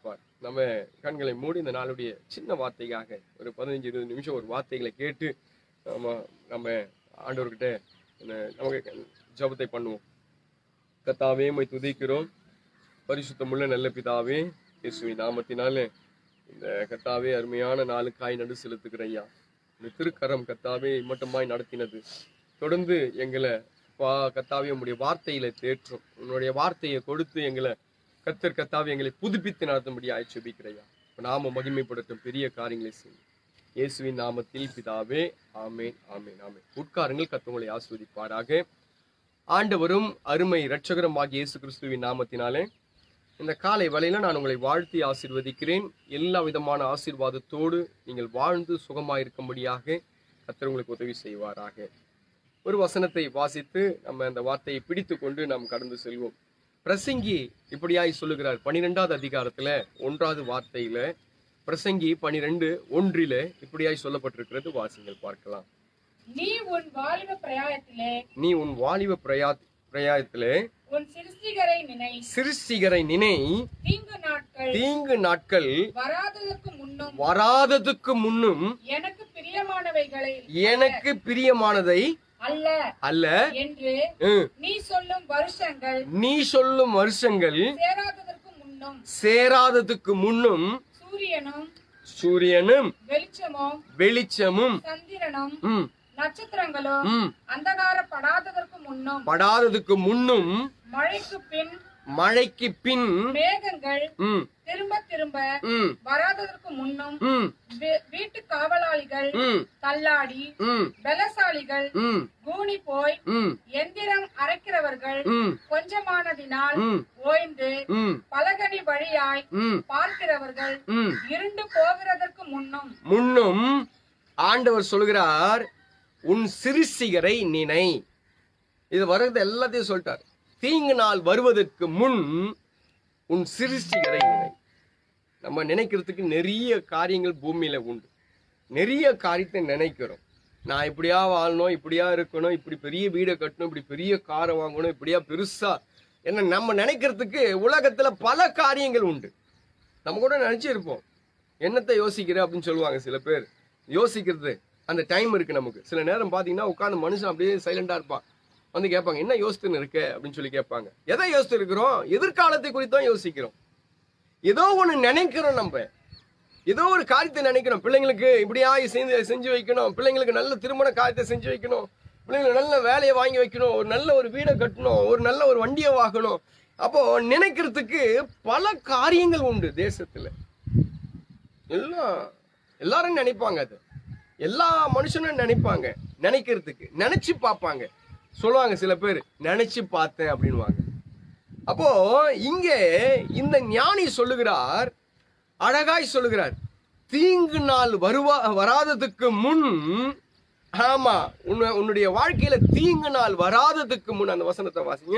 ஆசீர்வதிப்பார். நம்ம கண்களை மூடி இந்த நாளுடைய சின்ன வார்த்தைக்காக ஒரு 15-20 நிமிஷம் ஒரு வார்த்தைகளை கேட்டு நம்ம ஆண்டவர்கிட்ட நமக்கு ஜெபத்தை பண்ணுவோம். கர்த்தாவே உம்மை துதிக்கிறோம். பரிசுத்தமுள்ள நல்ல பிதாவே, இயேசுவின் நாமத்தினாலே இந்த கர்த்தாவே அருமையான நாளுக்காய் நடு செலுத்துகிற ஐயா, இந்த திருக்கரம் கர்த்தாவே இம்மட்டமாய் நடத்தினது தொடர்ந்து எங்களை கர்த்தாவே உம்முடைய வார்த்தையில தேற்றும். உன்னுடைய வார்த்தையை கொடுத்து எங்களை கர்த்தாவே எங்களை புதுப்பித்து நடத்தும்படியாய் ஜெபிக்கிறையா. நாம மகிமைப்படுத்தும் பெரிய காரியங்களை செய்யும் இயேசுவின் நாமத்தில் பிதாவே, ஆமேன் ஆமேன் ஆமேன். உட்காருங்கள், கர்த்தர் உங்களை ஆசீர்வதிப்பாராக. ஆண்டவரும் அருமை இரட்சகரும் ஆகிய இயேசு கிறிஸ்துவின் நாமத்தினாலே இந்த காலை வேளையில நான் உங்களை வாழ்த்தி ஆசீர்வதிக்கிறேன். எல்லா விதமான ஆசீர்வாதத்தோடு நீங்கள் வாழ்ந்து சுகமாயிருக்கும்படியாக கர்த்தர் உங்களுக்கு உதவி செய்வாராக. ஒரு வசனத்தை வாசித்து நம்ம அந்த வார்த்தையை பிடித்து கொண்டு நாம் கடந்து செல்வோம். பிரசங்கி இப்படியாய் சொல்லுகிறார். 12வது அதிகாரத்துல 1வது வார்த்தையில பிரசங்கி 12:1 இப்படியாய் சொல்லப்பட்டிருக்கிறது. வாசிங்கள் பார்க்கலாம். நீ உன் வாலிப பிரயாயத்திலே உன் சிருஷ்டிகரை நினை. தீங்கு நாட்கள் வராததுக்கு முன்னும் எனக்கு பிரியமானதை அல்ல என்று நீ சொல்லும் வருஷங்கள் சேராததுக்கு முன்னும் சூரியனும் வெளிச்சமும் சந்திரனும் நட்சத்திரங்களும் படாததற்கு முன்னும் மழைக்கு பின் மேகங்கள் திரும்ப வராததற்கு முன்னும் வீட்டு காவலாளிகள் தள்ளாடி பலசாலிகள் கூனி போய் எந்திரம் அரைக்கிறவர்கள் கொஞ்சமானதினால் ஓய்ந்து பலகனி வழியாய் பார்க்கிறவர்கள் இருண்டு போகிறதற்கு முன்னும் ஆண்டவர் சொல்கிறார், உன் சிருஷ்டிகரை நினை. இது வருது எல்லாத்தையும் சொல்லிட்டார். தீங்கு நாள் வருவதற்கு முன் உன் சிருஷ்டிகரை நினை. நம்ம நினைக்கிறதுக்கு நிறைய காரியங்கள் பூமியில உண்டு. நிறைய காரியத்தை நினைக்கிறோம். நான் இப்படியா வாழணும், இப்படியா இருக்கணும், இப்படி பெரிய வீடை கட்டணும், இப்படி பெரிய காரை வாங்கணும், இப்படியா பெருசா என்ன நம்ம நினைக்கிறதுக்கு உலகத்துல பல காரியங்கள் உண்டு. நம்ம கூட நினைச்சிருப்போம். என்னத்தை யோசிக்கிற அப்படின்னு சொல்லுவாங்க சில பேர். யோசிக்கிறது அந்த டைம் இருக்கு நமக்கு. சில நேரம் பாத்தீங்கன்னா உட்காந்து மனுஷன் அப்படியே சைலண்டா இருப்பான். வந்து கேட்பாங்க, என்ன யோசித்துன்னு இருக்க அப்படின்னு சொல்லி கேட்பாங்க. எதை யோசித்து இருக்கிறோம்? எதிர்காலத்தை குறித்தான் யோசிக்கிறோம். ஏதோ ஒண்ணு நினைக்கிறோம். நம்ம ஏதோ ஒரு காரியத்தை நினைக்கிறோம். பிள்ளைங்களுக்கு இப்படியா செஞ்சு வைக்கணும், பிள்ளைங்களுக்கு நல்ல திருமண காரியத்தை செஞ்சு வைக்கணும், பிள்ளைங்களுக்கு நல்ல வேலையை வாங்கி வைக்கணும், ஒரு நல்ல ஒரு வீடை கட்டணும், ஒரு நல்ல ஒரு வண்டியை வாங்கணும். அப்போ நினைக்கிறதுக்கு பல காரியங்கள் உண்டு தேசத்துல. எல்லாரும் நினைப்பாங்க. அது எல்லா மனுஷனும் நினைப்பாங்க. நினைக்கிறதுக்கு நினைச்சு பார்ப்பாங்க. சொல்லுவாங்க சில பேர், நினைச்சு பார்த்தேன் அப்படின்வாங்க. அப்போ இங்க இந்த ஞானி சொல்லுகிறார், அழகாய் சொல்லுகிறார், தீங்கு நாள் வராததுக்கு முன். ஆமா, உன்னுடைய வாழ்க்கையில தீங்கு நாள் வராததுக்கு முன். அந்த வசனத்தை வாசிங்க.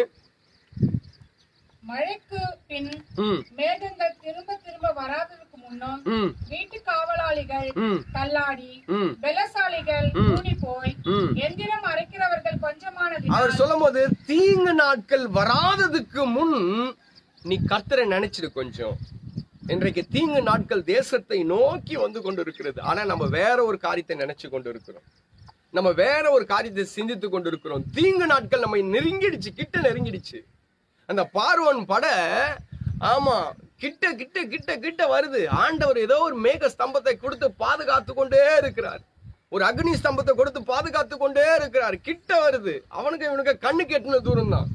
மழைக்கு பின் மேகங்கள் திரும்ப வராததுக்கு முன்னும் வீட்டு காவலாளிகள் தள்ளாடி பலசாலிகள் கூனி போய் எந்திரம் அரைக்கிறவர்கள் கொஞ்சமானது. அவர் சொல்லும் போது தீங்கு நாட்கள் வராததுக்கு முன் நீ கர்த்தரை நினைச்சிரு கொஞ்சம். இன்றைக்கு தீங்கு நாட்கள் தேசத்தை நோக்கி வந்து கொண்டு இருக்கிறது. ஆனா நம்ம வேற ஒரு காரியத்தை நினைச்சு கொண்டு இருக்கிறோம். நம்ம வேற ஒரு காரியத்தை சிந்தித்து கொண்டு இருக்கிறோம். தீங்கு நாட்கள் நம்ம நெருங்கிடுச்சு, கிட்ட நெருங்கிடுச்சு. அந்த பார்வோன் பட ஆமா கிட்ட கிட்ட கிட்ட கிட்ட வருது. ஆண்டவர் ஏதோ ஒரு மேக ஸ்தம்பத்தை கொடுத்து பாதுகாத்து கொண்டே இருக்கிறார். ஒரு அக்னி ஸ்தம்பத்தை கொடுத்து பாதுகாத்து கொண்டே இருக்கிறார். கிட்ட வருது. இவனுக்கு கண்ணு கெட்டின தூரம் தான்.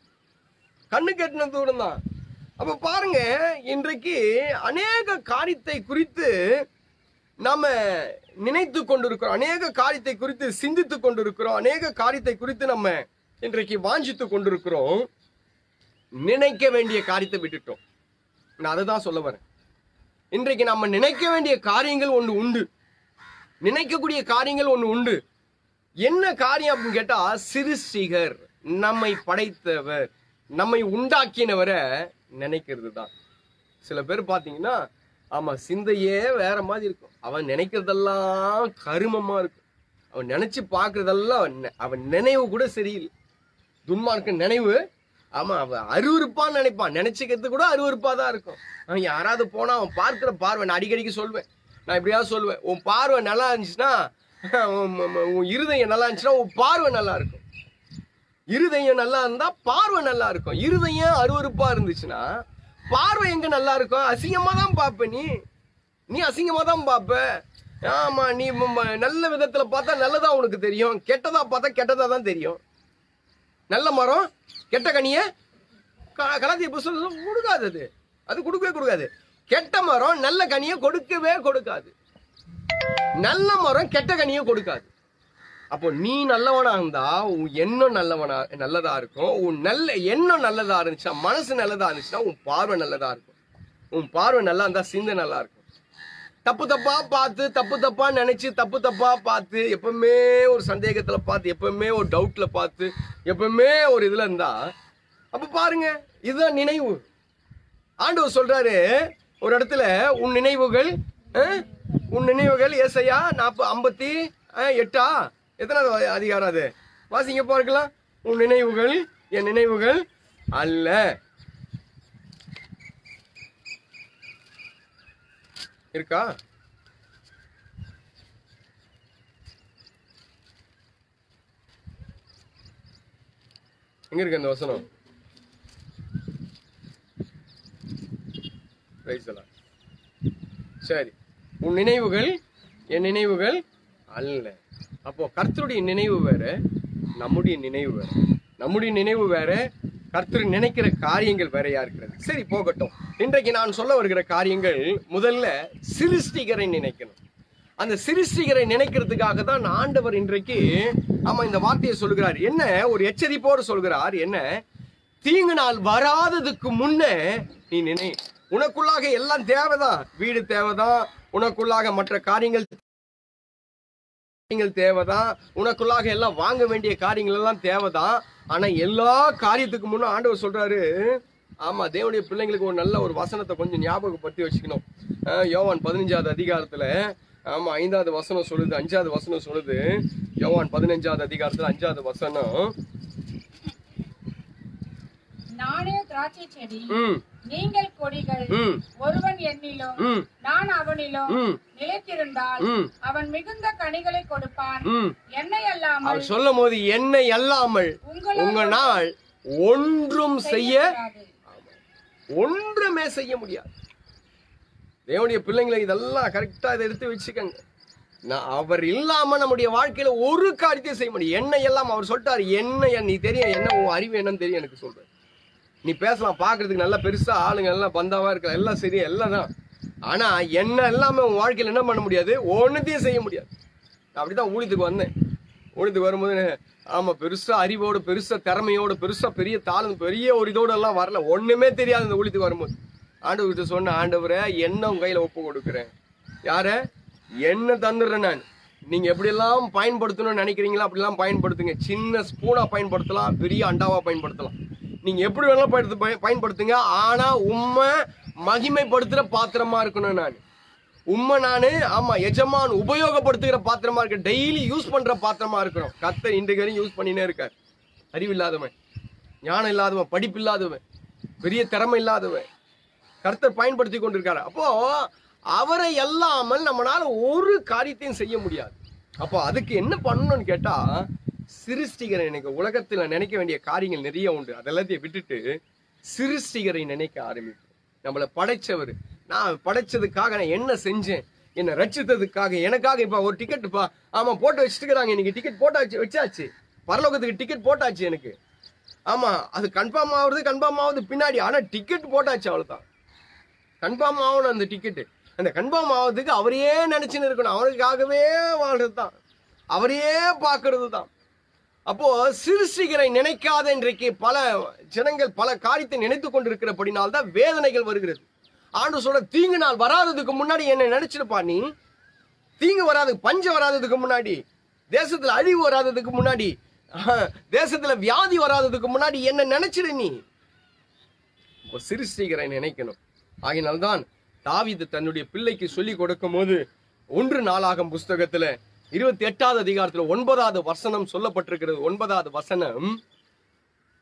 அப்ப பாருங்க, இன்றைக்கு அநேக காரியத்தை குறித்து நாம நினைத்து கொண்டிருக்கிறோம். அநேக காரியத்தை குறித்து சிந்தித்து கொண்டிருக்கிறோம். அநேக காரியத்தை குறித்து நம்ம இன்றைக்கு வாஞ்சித்து கொண்டிருக்கிறோம். நினைக்க வேண்டிய காரியத்தை விட்டுட்டோம். நான் அதை தான் சொல்ல வரேன். இன்றைக்கு நம்ம நினைக்க வேண்டிய காரியங்கள் ஒன்று உண்டு. நினைக்கக்கூடிய காரியங்கள் ஒன்று உண்டு. என்ன காரியம் அப்படின்னு கேட்டா, சிருஷ்டிகர், நம்மை படைத்தவர், நம்மை உண்டாக்கினவரை நினைக்கிறது தான். சில பேர் பாத்தீங்கன்னா ஆமா சிந்தையே வேற மாதிரி இருக்கும். அவன் நினைக்கிறதெல்லாம் கருமமா இருக்கும். அவன் நினைச்சு பாக்குறதெல்லாம் அவன் நினைவு கூட சரியில்லை. துன்மார்க்க நினைவு ஆமா, அவன் அருவருப்பான்னு நினைப்பான். நினைச்சுக்கிறது கூட அருவருப்பா தான் இருக்கும். அவன் யாராவது போனா அவன் பார்க்கிற பார்வை, நான் அடிக்கடிக்கு சொல்வேன், நான் இப்படியாவது சொல்லுவேன், உன் பார்வை நல்லா இருந்துச்சுன்னா, உன் இருதயம் நல்லா இருந்துச்சுன்னா உன் பார்வை நல்லா இருக்கும். இருதயம் நல்லா இருந்தா பார்வை நல்லா இருக்கும். இருதயம் அருவருப்பா இருந்துச்சுன்னா பார்வை எங்க நல்லா இருக்கும்? அசிங்கமா தான் பாப்ப. நீ அசிங்கமா தான் பாப்ப. ஆமா, நீ நல்ல விதத்துல பார்த்தா நல்லதா உனக்கு தெரியும், கெட்டதா பார்த்தா கெட்டதா தான் தெரியும். நல்ல மரம் கெட்ட கனிய கலாத்திய புஸ்தகம் கொடுக்காது. அது கொடுக்கவே கொடுக்காது. கெட்ட மரம் நல்ல கனியை கொடுக்கவே கொடுக்காது. நல்ல மரம் கெட்ட கனியை கொடுக்காது. அப்போ நீ நல்லவனா இருந்தா உன் எண்ணம் நல்லதா இருக்கும். உன் எண்ணம் நல்லதா இருந்துச்சுன்னா, மனசு நல்லதா இருந்துச்சுன்னா உன் பார்வை நல்லதா இருக்கும். உன் பார்வை நல்லா இருந்தா சிந்தை நல்லா இருக்கும். தப்பு தப்பா பார்த்து, தப்பு தப்பா நினைச்சு, தப்பு தப்பா பார்த்து, எப்பவுமே ஒரு சந்தேகத்துல பார்த்து, எப்பவுமே ஒரு டவுட்ல பார்த்து, எப்பவுமே ஒரு இதுல இருந்தா, அப்ப பாருங்க, இதுதான் நினைவு. ஆண்டவர் சொல்றாரு ஒரு இடத்துல, உன் நினைவுகள் ஏசாயா 58 எத்தனாவது அதிகாரம் அது? வாசிங்க பார்க்கலாம். உன் நினைவுகள் என் நினைவுகள் அல்ல. இருக்கா? எங்க இருக்கு அந்த வசனம்? சரி, உன் நினைவுகள் என் நினைவுகள் அல்ல. அப்போ கர்த்தருடைய நினைவு வேற, நம்முடைய நினைவு வேற. நம்முடைய நினைவு வேற, கர்த்தர் நினைக்கிற காரியங்கள் வேறையா இருக்கிறது. சரி, போகட்டும். இன்றைக்கு நான் சொல்ல வருகிற காரியங்கள், முதல்ல சிருஷ்டிகரை நினைக்கணும். அந்த சிருஷ்டிகரை நினைக்கிறதுக்காக தான் ஆண்டவர் இன்றைக்கு இந்த வார்த்தையை சொல்கிறார். என்ன ஒரு எச்சரிப்போடு சொல்கிறார். என்ன? தீங்கு நாள் வராததுக்கு முன்ன நீ நினை. உனக்குள்ளாக எல்லாம் தேவைதான். வீடு தேவைதான், உனக்குள்ளாக மற்ற காரியங்கள் தேவைதான், உனக்குள்ளாக எல்லாம் வாங்க வேண்டிய காரியங்கள் எல்லாம் தேவைதான். ஆனா எல்லா காரியத்துக்கு முன்ன ஆண்டவர் சொல்றாரு, ஆமா, தேவனுடைய பிள்ளைங்களுக்கு ஒரு நல்ல ஒரு வசனத்தை கொஞ்சம் ஞாபகப்படுத்தி வச்சுக்கணும். யோவான் 15வது அதிகாரத்துல 5வது வசனம் சொல்லுது, 5வது வசனம் சொல்லுது. யோவான் 15வது அதிகாரத்துல 5வது வசனம், நானே திராட்சை செடி, நீங்கள் கொடிகள். ஒருவன் என்னிலும் நான் அவனிலும் நிலைத்திருந்தால் அவன் மிகுந்த கனிகளை கொடுப்பான். என்னை அல்லாமல், அவர் சொல்லும் போது என்னை அல்லாமல் உங்களால் ஒன்றுமே செய்ய முடியாது. தேவனுடைய பிள்ளைங்களை இதெல்லாம் கரெக்டா இதை எடுத்து வச்சுக்கங்க. அவர் இல்லாம நம்முடைய வாழ்க்கையில ஒரு காரியத்தையும் செய்ய முடியும். என்ன எல்லாம் அவர் சொல்லிட்டாரு. என்ன நீ தெரியும், என்ன உன் அறிவு என்னன்னு தெரியும் எனக்கு சொல்றேன். நீ பேசலாம், பாக்குறதுக்கு நல்லா பெருசா ஆளுங்க எல்லாம் பந்தாவா இருக்கலாம், எல்லாம் சரி, எல்லாம் தான். ஆனா என்ன எல்லாமே உன் வாழ்க்கையில என்ன பண்ண முடியாது, ஒன்னுத்தையும் செய்ய முடியாது. அப்படிதான் ஊழியத்துக்கு வந்தேன். ஊழியத்துக்கு வரும்போது பெருசா அறிவோடு, பெருசா திறமையோடு, பெருசா பெரிய தாளம், பெரிய ஒரு இதோடு எல்லாம் வரல. ஒண்ணுமே தெரியாது. இந்த ஊழியத்துக்கு வரும்போது ஆண்டவர்கிட்ட சொன்ன, ஆண்டவரை என்ன உங்க கையில ஒப்பு கொடுக்குறேன், யார என்ன தந்துடுறேன் நான். நீங்க எப்படியெல்லாம் பயன்படுத்தணும்னு நினைக்கிறீங்களா அப்படிலாம் பயன்படுத்துங்க. சின்ன ஸ்பூனா பயன்படுத்தலாம், பெரிய அண்டாவா பயன்படுத்தலாம். நீங்க எப்படி வேணாலும் பயன்படுத்துங்க. ஆனா உண்மை மகிமைப்படுத்துற பாத்திரமா இருக்கணும். நானு எஜமான் உபயோகப்படுத்துகிற பாத்திரமா இருக்க, டெய்லி யூஸ் பண்ற பாத்திரமா இருக்கிறோம். கர்த்தர் இன்றைக்கு யூஸ் பண்ணினே இருக்கார். அறிவு இல்லாதவன், ஞானம் இல்லாதவன், படிப்பு இல்லாதவன், பெரிய திறமை இல்லாதவன் கர்த்தர் பயன்படுத்தி கொண்டிருக்காரு. அப்போ அவரை இல்லாமல் நம்மளால ஒரு காரியத்தையும் செய்ய முடியாது. அப்போ அதுக்கு என்ன பண்ணணும்னு கேட்டா, சிருஷ்டிகரை நினைக்க. உலகத்துல நினைக்க வேண்டிய காரியங்கள் நிறைய உண்டு. அதெல்லாத்தையும் விட்டுட்டு சிருஷ்டிகரை நினைக்க ஆரம்பிக்கும். நம்மளை படைச்சவர், நான் படைச்சதுக்காக நான் என்ன செஞ்சேன், என்னை ரட்சித்ததுக்காக, எனக்காக இப்ப ஒரு டிக்கெட்டுப்பா, போட்டு வச்சுட்டுக்கிறாங்க. இன்னைக்கு டிக்கெட் வச்சாச்சு, பரலோகத்துக்கு டிக்கெட் போட்டாச்சு எனக்கு. அது கன்ஃபார்ம் ஆகுது பின்னாடி. ஆனா டிக்கெட் போட்டாச்சு, அவ்வளவுதான். கன்ஃபார்ம் ஆகணும் அந்த டிக்கெட்டு. அந்த கன்ஃபார்ம் ஆகிறதுக்கு அவரையே நினைச்சுன்னு இருக்கணும். அவருக்காகவே வாழ்றது தான், அவரையே பார்க்கறது தான். அப்போ சிருஷ்டிகரை நினைக்காத இன்றைக்கு பல ஜனங்கள் பல காரியத்தை நினைத்து கொண்டிருக்கிறபடினால்தான் வேதனைகள் வருகிறது. ஆண்டவர் சொல்ற, தீங்கு நாள் வராததுக்கு முன்னாடி என்ன நினைச்சிருப்பா நீ. தீங்கு வராது, பஞ்சம் வராததுக்கு முன்னாடி, தேசத்துல அழிவு வராததுக்கு முன்னாடி, தேசத்துல வியாதி வராததுக்கு முன்னாடி என்ன நினைச்சிரு நீ. சிருஷ்டிகரை நினைக்கணும். ஆகினால்தான் தாவீது தன்னுடைய பிள்ளைக்கு சொல்லி கொடுக்கும் போது 1 நாளாகமம் புஸ்தகத்துல 28வது அதிகாரத்துல 9வது வசனம் சொல்லப்பட்டிருக்கிறது. 9வது வசனம்,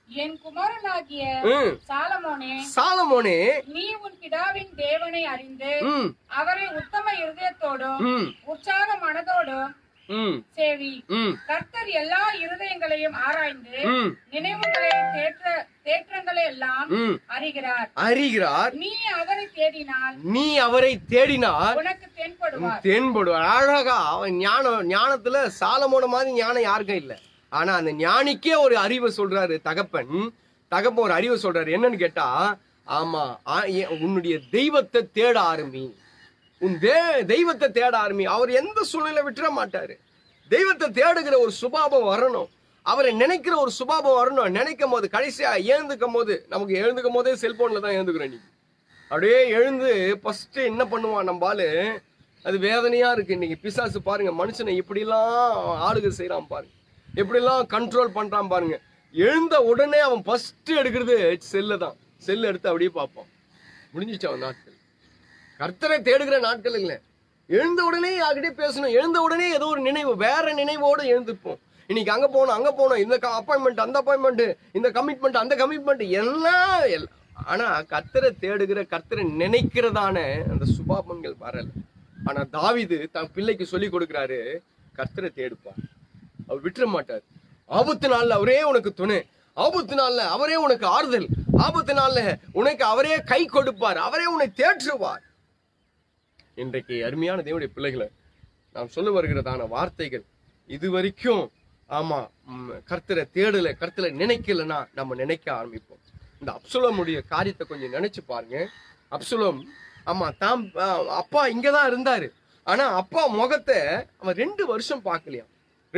என் குமாரனாகிய சாலமோனே, நீ உன் பிதாவின் தேவனை அறிந்து அவரை உத்தம இருதயத்தோடும் உற்சாக மனதோடும் சேவி. கர்த்தர் எல்லா இருதயங்களையும் ஆராய்ந்து நினைவுகளை தேற்றங்களை எல்லாம் அறிகிறார். நீ அவரை தேடினால் உனக்கு தென்படுவார். அழகா ஞானத்துல சாலமோன மாதிரி ஞானம் யாருக்கும் இல்ல. ஆனா அந்த ஞானிக்கே ஒரு அறிவை சொல்றாரு தகப்பன் ஒரு அறிவை சொல்றாரு. என்னன்னு கேட்டா, ஆமா, உன்னுடைய தெய்வத்தை தேட ஆரம்பி. உன் தெய்வத்தை தேட ஆரம்பி. அவர் எந்த சூழ்நிலை விட்டுற மாட்டாரு. தெய்வத்தை தேடுகிற ஒரு சுபாவம் வரணும். அவரை நினைக்கிற ஒரு சுபாவம் வரணும். நினைக்கும் போது கடைசியா எழுந்துக்கும் போதே செல்போன்ல தான் எழுந்துக்கிறோம். இன்னைக்கு அப்படியே எழுந்து ஃபர்ஸ்ட் என்ன பண்ணுவான் நம்பாலு, அது வேதனையா இருக்கு. இன்னைக்கு பிசாசு பாருங்க, மனுஷனை இப்படிலாம் ஆளுகை செய்யறான் பாருங்க, எப்படிலாம் கண்ட்ரோல் பண்றான் பாருங்க. எழுந்த உடனே அவன் ஃபர்ஸ்ட் எடுக்கிறது செல்ல தான். செல் எடுத்து அப்படியே பார்ப்பான். முடிஞ்சிச்சு அவன் நாட்கள். கர்த்தரை தேடுகிற நாட்கள் இல்லை. எழுந்த உடனே யார்கிட்டயே பேசணும். எழுந்த உடனே ஏதோ ஒரு நினைவு, வேற நினைவோடு எழுந்திருப்போம். இன்னைக்கு அங்க போனோம், இந்த அப்பாயின்மெண்ட், அந்த அப்பாயின்மெண்ட், இந்த கமிட்மெண்ட், அந்த கமிட்மெண்ட் எல்லாம். ஆனா கர்த்தரை தேடுகிற, கர்த்தரை நினைக்கிறதான அந்த சுபாவங்கள் வரல. ஆனா தாவீது தன் பிள்ளைக்கு சொல்லி கொடுக்கிறாரு, கர்த்தரை தேடுப்பார், அவர் விட்டுற மாட்டார். ஆபத்து நாள்ல அவரே உனக்கு துணை, ஆபத்து நாள்ல அவரே உனக்கு ஆறுதல், ஆபத்து நாள்ல உனக்கு அவரே கை கொடுப்பார், அவரே உன்னை தேற்றுவார். இன்றைக்கு அருமையான தேவனுடைய பிள்ளைகளை நாம் சொல்ல வருகிறதான வார்த்தைகள் இது வரைக்கும், ஆமா, கர்த்தரை தேடல, கர்த்தரை நினைக்கலன்னா நம்ம நினைக்க ஆரம்பிப்போம். இந்த அப்சலோமுடைய காரியத்தை கொஞ்சம் நினைச்சு பாருங்க. அப்சலோம், ஆமா, தாம் அப்பா இங்கதான் இருந்தாரு. ஆனா அப்பா முகத்தை அவன் 2 வருஷம் பார்க்கலையா.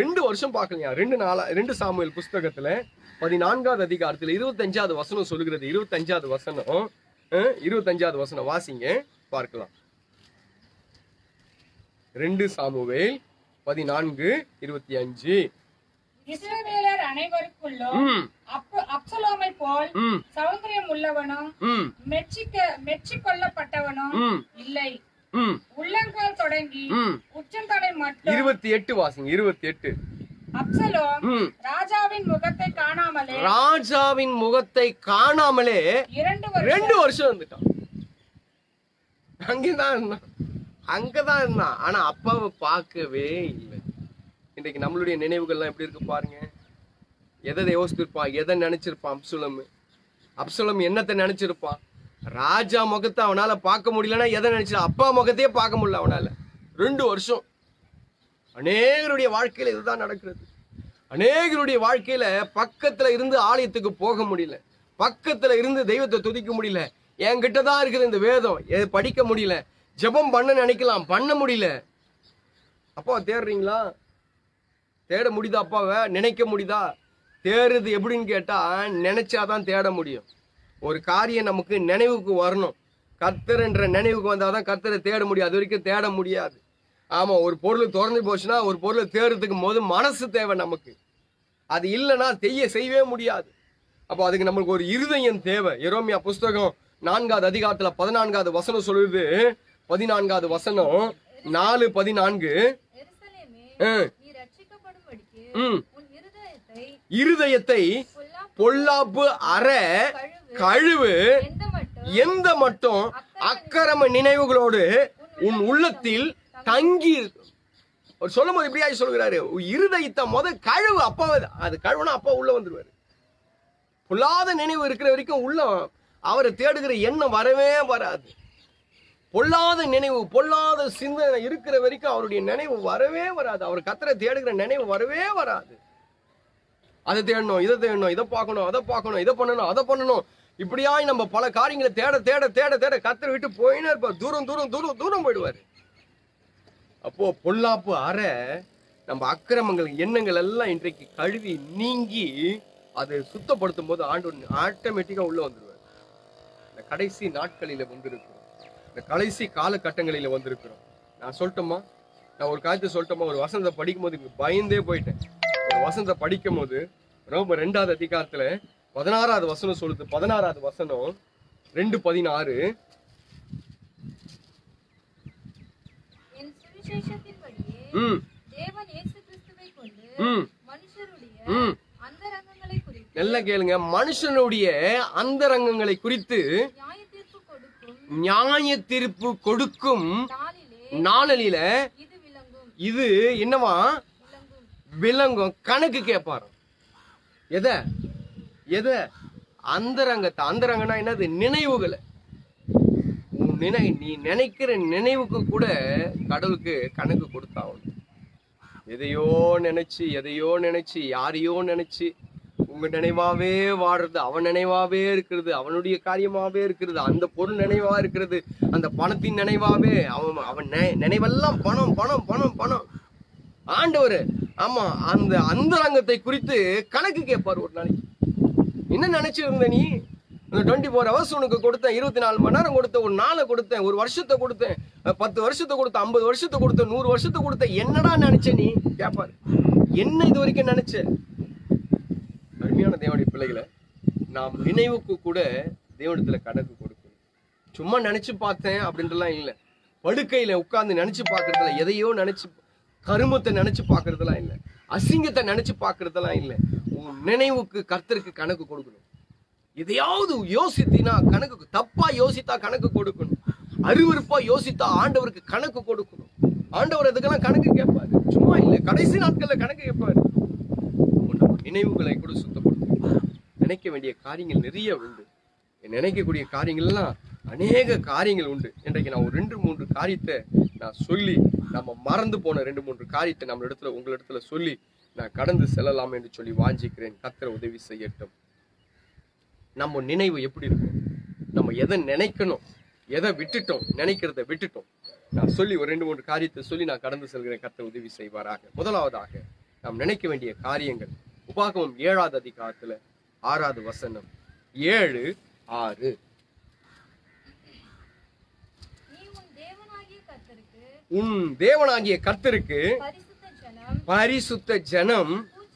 2 சாமுவேல் புஸ்தகத்துல 14வது அதிகாரத்துல 25வது வசனம் சொல்லுகிறது. 25வது வசனம் வாசிங்க, பார்க்கலாம். 2 சாமுவேல் 14:25. இஸ்ரவேலர் அனைவருக்குள்ளும் அப்சலோமை போல் சௌந்தரியம் உள்ளவனும் மெச்சிக்கொள்ளப்பட்டவனும் இல்லை. உள்ளங்கால் தொடங்கி உச்சந்தலை மட்டும். 28 வாசிங்க. 28. அப்சலோம் ராஜாவின் முகத்தை காணாமலே 2 வருஷம் வந்துட்டான். அங்கதான் இருந்தான். ஆனா அப்பாவை பார்க்கவே இல்லை. இன்றைக்கு நம்மளுடைய நினைவுகள்லாம் எப்படி இருக்கு பாருங்க. எதை யோசிச்சிருப்பான், எதை நினைச்சிருப்பான் அப்சலோம் என்னத்தை நினைச்சிருப்பான்? ராஜா முகத்தை அவனால பார்க்க முடியலன்னா எதை நினைச்சா? அப்பா முகத்தையே பார்க்க முடியல அவனால. 2 வருஷம். அநேகருடைய வாழ்க்கையில இதுதான் நடக்கிறது. அநேகருடைய வாழ்க்கையில பக்கத்துல இருந்து ஆலயத்துக்கு போக முடியல, பக்கத்துல இருந்து தெய்வத்தை துதிக்க முடியல. என்கிட்டதான் இருக்குது இந்த வேதம், படிக்க முடியல. ஜெபம் பண்ண நினைக்கலாம், பண்ண முடியல. அப்பாவை தேடுறீங்களா? தேட முடியுதா? அப்பாவை நினைக்க முடியுதா? தேடுறது எப்படின்னு கேட்டா, நினைச்சாதான் தேட முடியும். ஒரு காரியம் நமக்கு நினைவுக்கு வரணும். கர்த்தர் என்ற நினைவுக்கு வந்தாதான் கர்த்தரை தேட முடியும். அது வரைக்கும் தேட முடியாது. ஆமா, ஒரு பொருள் திறந்து போச்சுன்னா ஒரு பொருளை தேடுறதுக்கு போது மனசு தேவை நமக்கு. அது இல்லைன்னா செய்யவே முடியாது. அப்போ அதுக்கு நம்மளுக்கு ஒரு இருதயம் தேவை. எரேமியா புஸ்தகம் 4வது அதிகாரத்துல 14வது வசனம் சொல்லுது. 14வது வசனம் 4:14. இருதயத்தை பொல்லாப்பு அற கழுவு, எந்த மட்டும் அக்கிரம நினைவுகளோடு உன் உள்ளத்தில் தங்கி. சொல்லும் போது இப்படியா சொல்கிறாரு, இருதயத்தை கழுவு. அப்பா அது கழுவுனா அப்பா உள்ள வந்துருவாரு. பொல்லாத நினைவு இருக்கிற வரைக்கும் உள்ள அவரை தேடுகிற எண்ணம் வரவே வராது. பொல்லாத நினைவு, பொல்லாத சிந்தனை இருக்கிற வரைக்கும் அவருடைய நினைவு வரவே வராது. அவர் கர்த்தரை தேடுகிற நினைவு வரவே வராது. அதை தேடணும், இதை தேடணும், இதை பார்க்கணும், அதை பார்க்கணும், இதை பண்ணணும், அதை பண்ணணும். இப்படியாய் நம்ம பல காரியங்களை தேட தேட தேட தேட கர்த்தரை விட்டு போயினே இருப்பார். தூரம் தூரம் தூரம் தூரம் போயிடுவாரு. அப்போ பொல்லாப்பு அற நம்ம அக்கிரமங்கள் எண்ணங்கள் எல்லாம் இன்றைக்கு கழுவி நீங்கி அதை சுத்தப்படுத்தும் போது ஆண்டவர் ஆட்டோமேட்டிக்கா உள்ள வந்துடுவார். இந்த கடைசி நாட்களில வந்திருக்கிறோம், இந்த கடைசி காலகட்டங்களில வந்திருக்கிறோம். நான் சொல்லட்டுமா, நான் ஒரு காரியத்தை சொல்லட்டுமா? ஒரு வசனத்தை படிக்கும் போது பயந்தே போயிட்டேன். ஒரு வசனத்தை படிக்கும் போது ரோமர் 2வது அதிகாரத்துல 16வது வசனம் சொல்லுது. 16வது வசனம் 2:16. நல்லா கேளுங்க, மனுஷனுடைய அந்தரங்கங்களை குறித்து நியாய தீர்ப்பு கொடுக்கும் நாளில இது என்னவா விளங்கும். கணக்கு கேட்பாராம். எத அந்தரங்கத்தை. அந்தரங்கனா என்னது? நினைவுகளை. நீ நினைக்கிற நினைவுக்கு கூட கடவுளுக்கு கணக்கு கொடுத்தாகணும். எதையோ நினைச்சு யாரையோ நினைச்சு உங்க நினைவாவே வாடுறது, அவன் நினைவாவே இருக்கிறது, அவனுடைய காரியமாவே இருக்கிறது, அந்த பொருள் நினைவா இருக்கிறது, அந்த பணத்தின் நினைவாவே அவன் நினைவெல்லாம் பணம் பணம் பணம் பணம். ஆண்டவர் ஆமா அந்த அந்தரங்கத்தை குறித்து கணக்கு கேட்பார். ஒரு நாளைக்கு என்ன நினைச்சிருந்த நீ? 24 hours உனக்கு கொடுத்தேன், 24 மணி நேரம் கொடுத்தேன், ஒரு நாளை கொடுத்தேன், ஒரு வருஷத்தை கொடுத்தேன், 10 வருஷத்தை கொடுத்தேன், 50 வருஷத்தை கொடுத்தேன், 100 வருஷத்தை கொடுத்தேன், என்னடா நினைச்ச நீ கேட்பாரு. என்ன இது வரைக்கும் நினைச்ச? அருமையான தேவனுடைய பிள்ளைகளை, நாம் நினைவுக்கு கூட தேவனிடத்துல கணக்கு கொடுக்கணும். சும்மா நினைச்சு பார்த்தேன் அப்படின்றலாம் இல்லை. படுக்கையில உட்கார்ந்து நினைச்சு பார்க்கறதுல, எதையோ நினைச்சு கருமத்தை நினைச்சு பார்க்கறதுலாம் இல்லை, அசிங்கத்தை நினைச்சு பார்க்கறதெல்லாம் இல்லை. உன் நினைவுக்கு கர்த்தருக்கு கணக்கு கொடுக்கணும். எதையாவது யோசித்தினா கணக்கு, தப்பா யோசித்தா கணக்கு கொடுக்கணும், அருவருப்பா யோசித்தா ஆண்டவருக்கு கணக்கு கொடுக்கணும். ஆண்டவர் அதுக்கெல்லாம் கணக்கு கேட்பாரு, சும்மா இல்லை. கடைசி நாட்கள்ல கணக்கு கேட்பாரு. நினைவுகளை கூட சுத்தப்படுத்த நினைக்க வேண்டிய காரியங்கள் நிறைய உண்டு. நினைக்கக்கூடிய காரியங்கள்லாம் அநேக காரியங்கள் உண்டு. இன்றைக்கு நான் ஒரு 2-3 காரியத்தை நான் சொல்லி, நம்ம மறந்து போன 2-3 காரியத்தை நம்ம இடத்துல உங்களிடத்துல சொல்லி நான் கடந்து செல்லலாம் என்று சொல்லி வாஞ்சிக்கிறேன். கர்த்தர் உதவி செய்யட்டும். நம்ம நினைவு எப்படி இருக்கும்? நம்ம எதை நினைக்கணும், எதை விட்டுட்டோம், நினைக்கிறத விட்டுட்டோம். நான் சொல்லி ஒரு 2-3 காரியத்தை சொல்லி நான் கடந்து செல்கிறேன். கர்த்தர் உதவி செய்வாராக. முதலாவதாக நாம் நினைக்க வேண்டிய காரியங்கள், உபாகமம் 7வது அதிகாரத்துல 6வது வசனம், 7:6. உன் தேவனாகிய கர்த்தருக்கு பரிசுத்த ஜனம்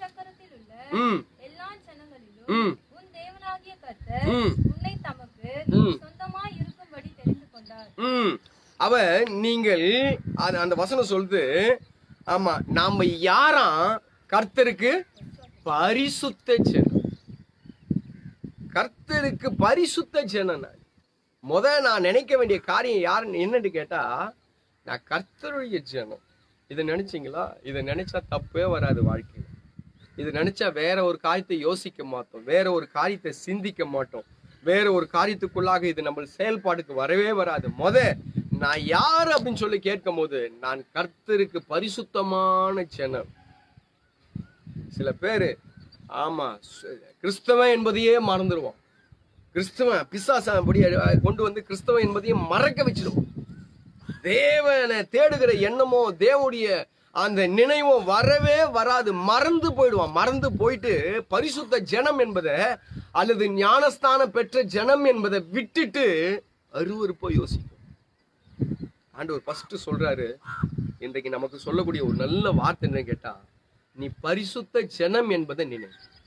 அவர் நீங்கள் அந்த வசனம் சொல்லுது. ஆமா, நாம யாரா? கர்த்தருக்கு பரிசுத்த ஜனம். கர்த்தருக்கு பரிசுத்த ஜனம். நான் நினைக்க வேண்டிய காரியம் யாருன்னு என்னன்னு கேட்டா, நான் கர்த்தருடைய ஜனம். இதை நினைச்சீங்களா? இதை நினைச்சா தப்பே வராது வாழ்க்கையில். இது நினைச்சா வேற ஒரு காரியத்தை யோசிக்க மாட்டோம், வேற ஒரு காரியத்தை சிந்திக்க மாட்டோம், வேற ஒரு காரியத்துக்குள்ளாக இது நம்ம செயல்பாடுக்கு வரவே வராது. நான் யாரு அப்படின்னு சொல்லி கேட்கும் போது, நான் கர்த்தருக்கு பரிசுத்தமான ஜனம். சில பேரு ஆமா கிறிஸ்தவன் என்பதையே மறந்துடுவோம். கிறிஸ்தவன் பிசாசன் கொண்டு வந்து கிறிஸ்தவன் என்பதையே மறக்க வச்சிடுவோம். தேவனை தேடுகிற எண்ணமோ தேவனுடைய அந்த நினைவோ வரவே வராது. மறந்து போயிடுவான். மறந்து போயிட்டு பரிசுத்த ஜனம் என்பதை அல்லது ஞானஸ்தானம் பெற்ற ஜனம் என்பதை விட்டுட்டு அருவருப்போ யோசிக்கும். ஆண்டவர் ஃபர்ஸ்ட் சொல்றாரு, இன்றைக்கு நமக்கு சொல்லக்கூடிய ஒரு நல்ல வார்த்தை என்ன கேட்டா, நீ பரிசுத்த ஜனம் என்பதை நினை.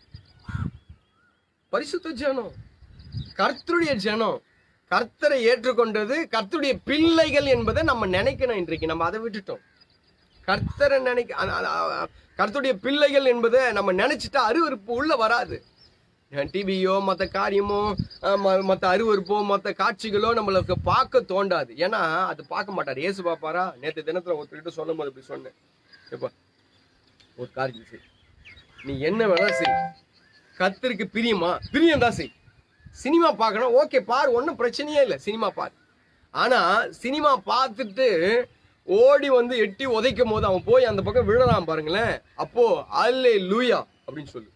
பரிசுத்த ஜனம், கர்த்தருடைய ஜனம், கர்த்தரை ஏற்றுக்கொண்டது, கர்த்தருடைய பிள்ளைகள் என்பதை நம்ம நினைக்கணும். இன்றைக்கு நம்ம அதை விட்டுட்டோம். கர்த்தரை கர்த்தருடைய பிள்ளைகள் என்பதை நம்ம நினைச்சிட்டா அருவருப்பு உள்ள வராது. டிவியோ மற்ற காரியமோ மற்ற அருவருப்போ மற்ற காட்சிகளோ நம்மளுக்கு பார்க்க தோண்டாது. ஏன்னா அது பார்க்க மாட்டார். இயேசு பார்ப்பாரா? நேற்று தினத்துல ஒருத்தர்கிட்ட சொல்லும் போது இப்படி சொன்னேன், எப்பா ஒரு காரியம் செய், நீ என்ன வேணா செய், கர்த்தருக்கு பிரியம் தான் செய். சினிமா பார்க்கணும், ஓகே பாரு, ஒன்றும் பிரச்சனையே இல்லை, சினிமா பாரு. ஆனா சினிமா பார்த்துட்டு ஓடி வந்து எட்டி உதைக்கும் போது அவன் போய் அந்த பக்கம் விழலாம் பாருங்களேன், அப்போ அல்லேலூயா அப்படின்னு சொல்லு.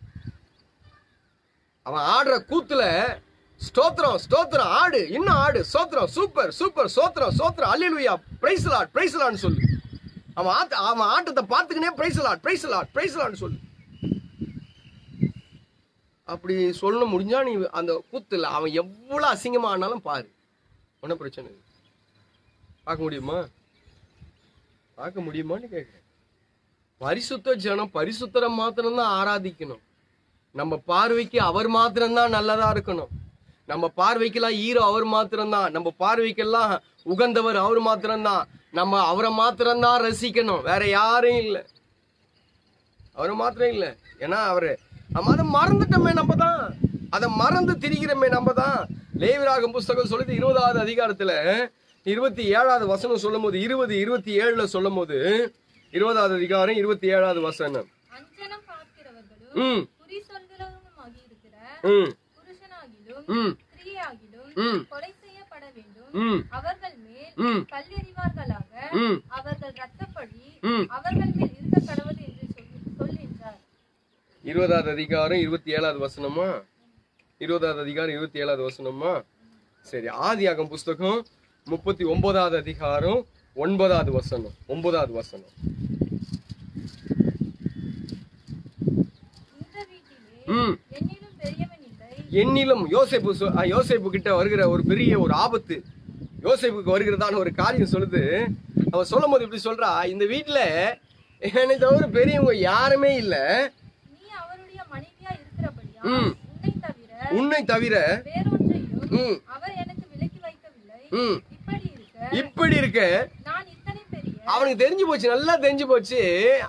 அவன் ஆடுற கூத்துல ஸ்தோத்திரம் ஸ்தோத்திரம், ஆடு, இன்னும் ஆடு, ஸ்தோத்திரம், சூப்பர் சூப்பர், ஸ்தோத்திரம் ஸ்தோத்திரம், அல்லேலூயா, பிரைஸ் லார்ட் பிரைஸ் லார்ட்னு சொல்லு. அவன் ஆட்டத்தை பார்த்துக்கினே praise lord praise lord praise லார்ட்னு சொல்லு. அப்படி சொல்ல முடிஞ்சா நீ அந்த கூத்துல அவன் எவ்வளவு அசிங்கமா ஆனாலும் பாரு, ஒன்னும் பிரச்சனை இல்லை. பார்க்க முடியுமா? பார்க்க முடியுமான்னு கேட்கிறேன். பரிசுத்த ஜனம் பரிசுத்தரை மாத்திரம்தான் ஆராதிக்கணும். நம்ம பார்வைக்கு அவர் மாத்திரம்தான் நல்லதா இருக்கணும். நம்ம பார்வைக்கெல்லாம் ஹீரோ அவர் மாத்திரம்தான். நம்ம பார்வைக்கெல்லாம் உகந்தவர் அவர் மாத்திரம்தான். நம்ம அவரை மாத்திரம்தான் ரசிக்கணும், வேற யாரும் இல்லை. அவரை மாத்திரம் இல்லை. ஏன்னா ஆமா, அதை மறந்துட்டோமே நம்ம தான், அதை மறந்து திரிகிறோமே நம்ம தான். லேவியராகமம் புஸ்தகம் சொல்லுது 20வது அதிகாரத்துல 27வது வசனம் சொல்லும் போது, 20:27 சொல்லும் போது, 20வது அதிகாரம் 27வது வசனம், அஞ்சனம் பார்க்கிறவர்களும் குறி சொல்கிறவருமாகி இருக்கிற புருஷனாகிலும் ஸ்திரீயாகிலும் கொலை செய்யப்பட வேண்டும். அவர்கள் மேல் கல்லெறிவார்களாக. அவர்கள் இரத்தப்பழி அவர்கள் மேல் இருக்க கடவுள் என்று சொல்கின்றார். 20வது அதிகாரம் 27வது வசனமா? 20வது அதிகாரம் 27வது வசனமா? சரி, ஆதியாகமம் புஸ்தகம் 39வது அதிகாரம் 9வது வசனம். 9வது வசனம். இந்த வீட்டிலே என்னிலும் பெரியவன் இல்லை. என்னிலும் யோசேப்பு கிட்ட வருகிற ஒரு பெரிய ஒரு ஆபத்து, யோசேப்புக்கு வருகிறதான ஒரு காரியம் சொல்லுது. அவ சொல்லும் போது இப்படி சொல்றா, இந்த வீட்டுல என்னை தவிர பெரியவங்க யாருமே இல்ல. நீ அவருடைய மனைவியா இருக்கிறபடியா உன்னை தவிர வேறொன்றையும் அவர் எனக்கு விலக்கி வைக்கவில்லை. இப்படி இருக்க நான் இத்தனை பெரிய, அவனுக்கு தெரிஞ்சு போச்சு, நல்லா தெரிஞ்சு போச்சு.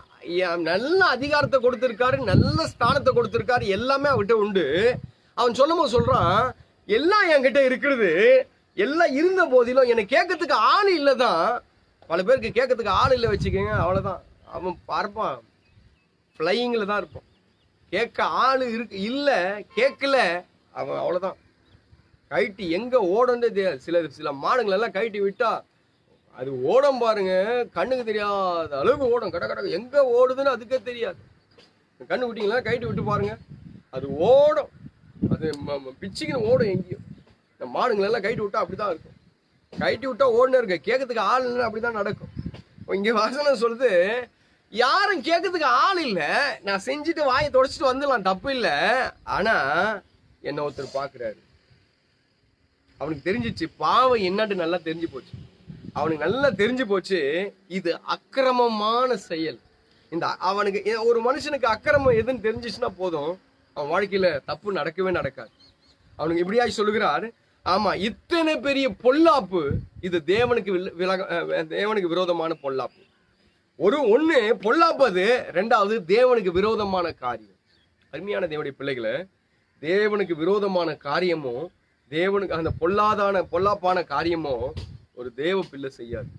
நல்ல அதிகாரத்தை கொடுத்திருக்காரு, நல்ல ஸ்தானத்தை கொடுத்திருக்காரு, எல்லாமே அவன்கிட்ட உண்டு. அவன் சொல்லும் போது சொல்றான், எல்லாம் என்கிட்ட இருக்கிறது, எல்லாம் இருந்த போதிலும் என்னை கேட்கறதுக்கு ஆள் இல்லதான். பல பேருக்கு கேட்கறதுக்கு ஆள் இல்லை வச்சுக்கோங்க, அவ்வளவுதான். அவன் பார்ப்பான், ஃப்ளையிங்ல தான் இருப்பான். கேட்க ஆளு இருக்கு இல்ல, கேட்கல, அவன் அவ்வளவுதான். கைட்டி எங்க ஓடன்னு தெரியாது. சில மாடுகள் எல்லாம் கைட்டி விட்டா அது ஓடம் பாருங்க, கண்ணுக்கு தெரியாத அளவுக்கு ஓடும். கட கட எங்க ஓடுதுன்னு அதுக்கே தெரியாது. கண்ணு விட்டீங்களா, கைட்டி விட்டு பாருங்க, அது ஓடும். அது பிச்சுக்குன்னு ஓடும் எங்கேயும். இந்த மாடுகள் எல்லாம் கைட்டி விட்டா அப்படிதான் இருக்கும். கைட்டி விட்டா ஓடுனே இருக்கு, கேட்கறதுக்கு ஆள் இல்லைன்னு அப்படிதான் நடக்கும். இங்க வசனம் சொல்லுது, யாரும் கேட்கறதுக்கு ஆள் இல்ல, நான் செஞ்சுட்டு வாயை தொடச்சிட்டு வந்துடலாம், தப்பு இல்லை. ஆனா என்ன ஒருத்தர் பாக்குறாரு. அவனுக்கு தெரிஞ்சிச்சு பாவம் என்னன்னு நல்லா தெரிஞ்சு போச்சு. அவனுக்கு நல்லா தெரிஞ்சு போச்சு, இது அக்கிரமமான செயல். இந்த அவனுக்கு ஒரு மனுஷனுக்கு அக்கிரமம் எதுன்னு தெரிஞ்சிச்சுன்னா போதும், அவன் வாழ்க்கையில தப்பு நடக்கவே நடக்காது. அவனுக்கு இப்படியாய் சொல்லுகிறார், ஆமா, இத்தனை பெரிய பொல்லாப்பு இது தேவனுக்கு விரோதமான பொல்லாப்பு. ஒண்ணு பொல்லாப்பு, அது ரெண்டாவது தேவனுக்கு விரோதமான காரியம். அருமையான தேவனுடைய பிள்ளைகளை, தேவனுக்கு விரோதமான காரியமும் தேவனுக்கு அந்த பொல்லாப்பான காரியமும் ஒரு தேவ பிள்ளை செய்யாது,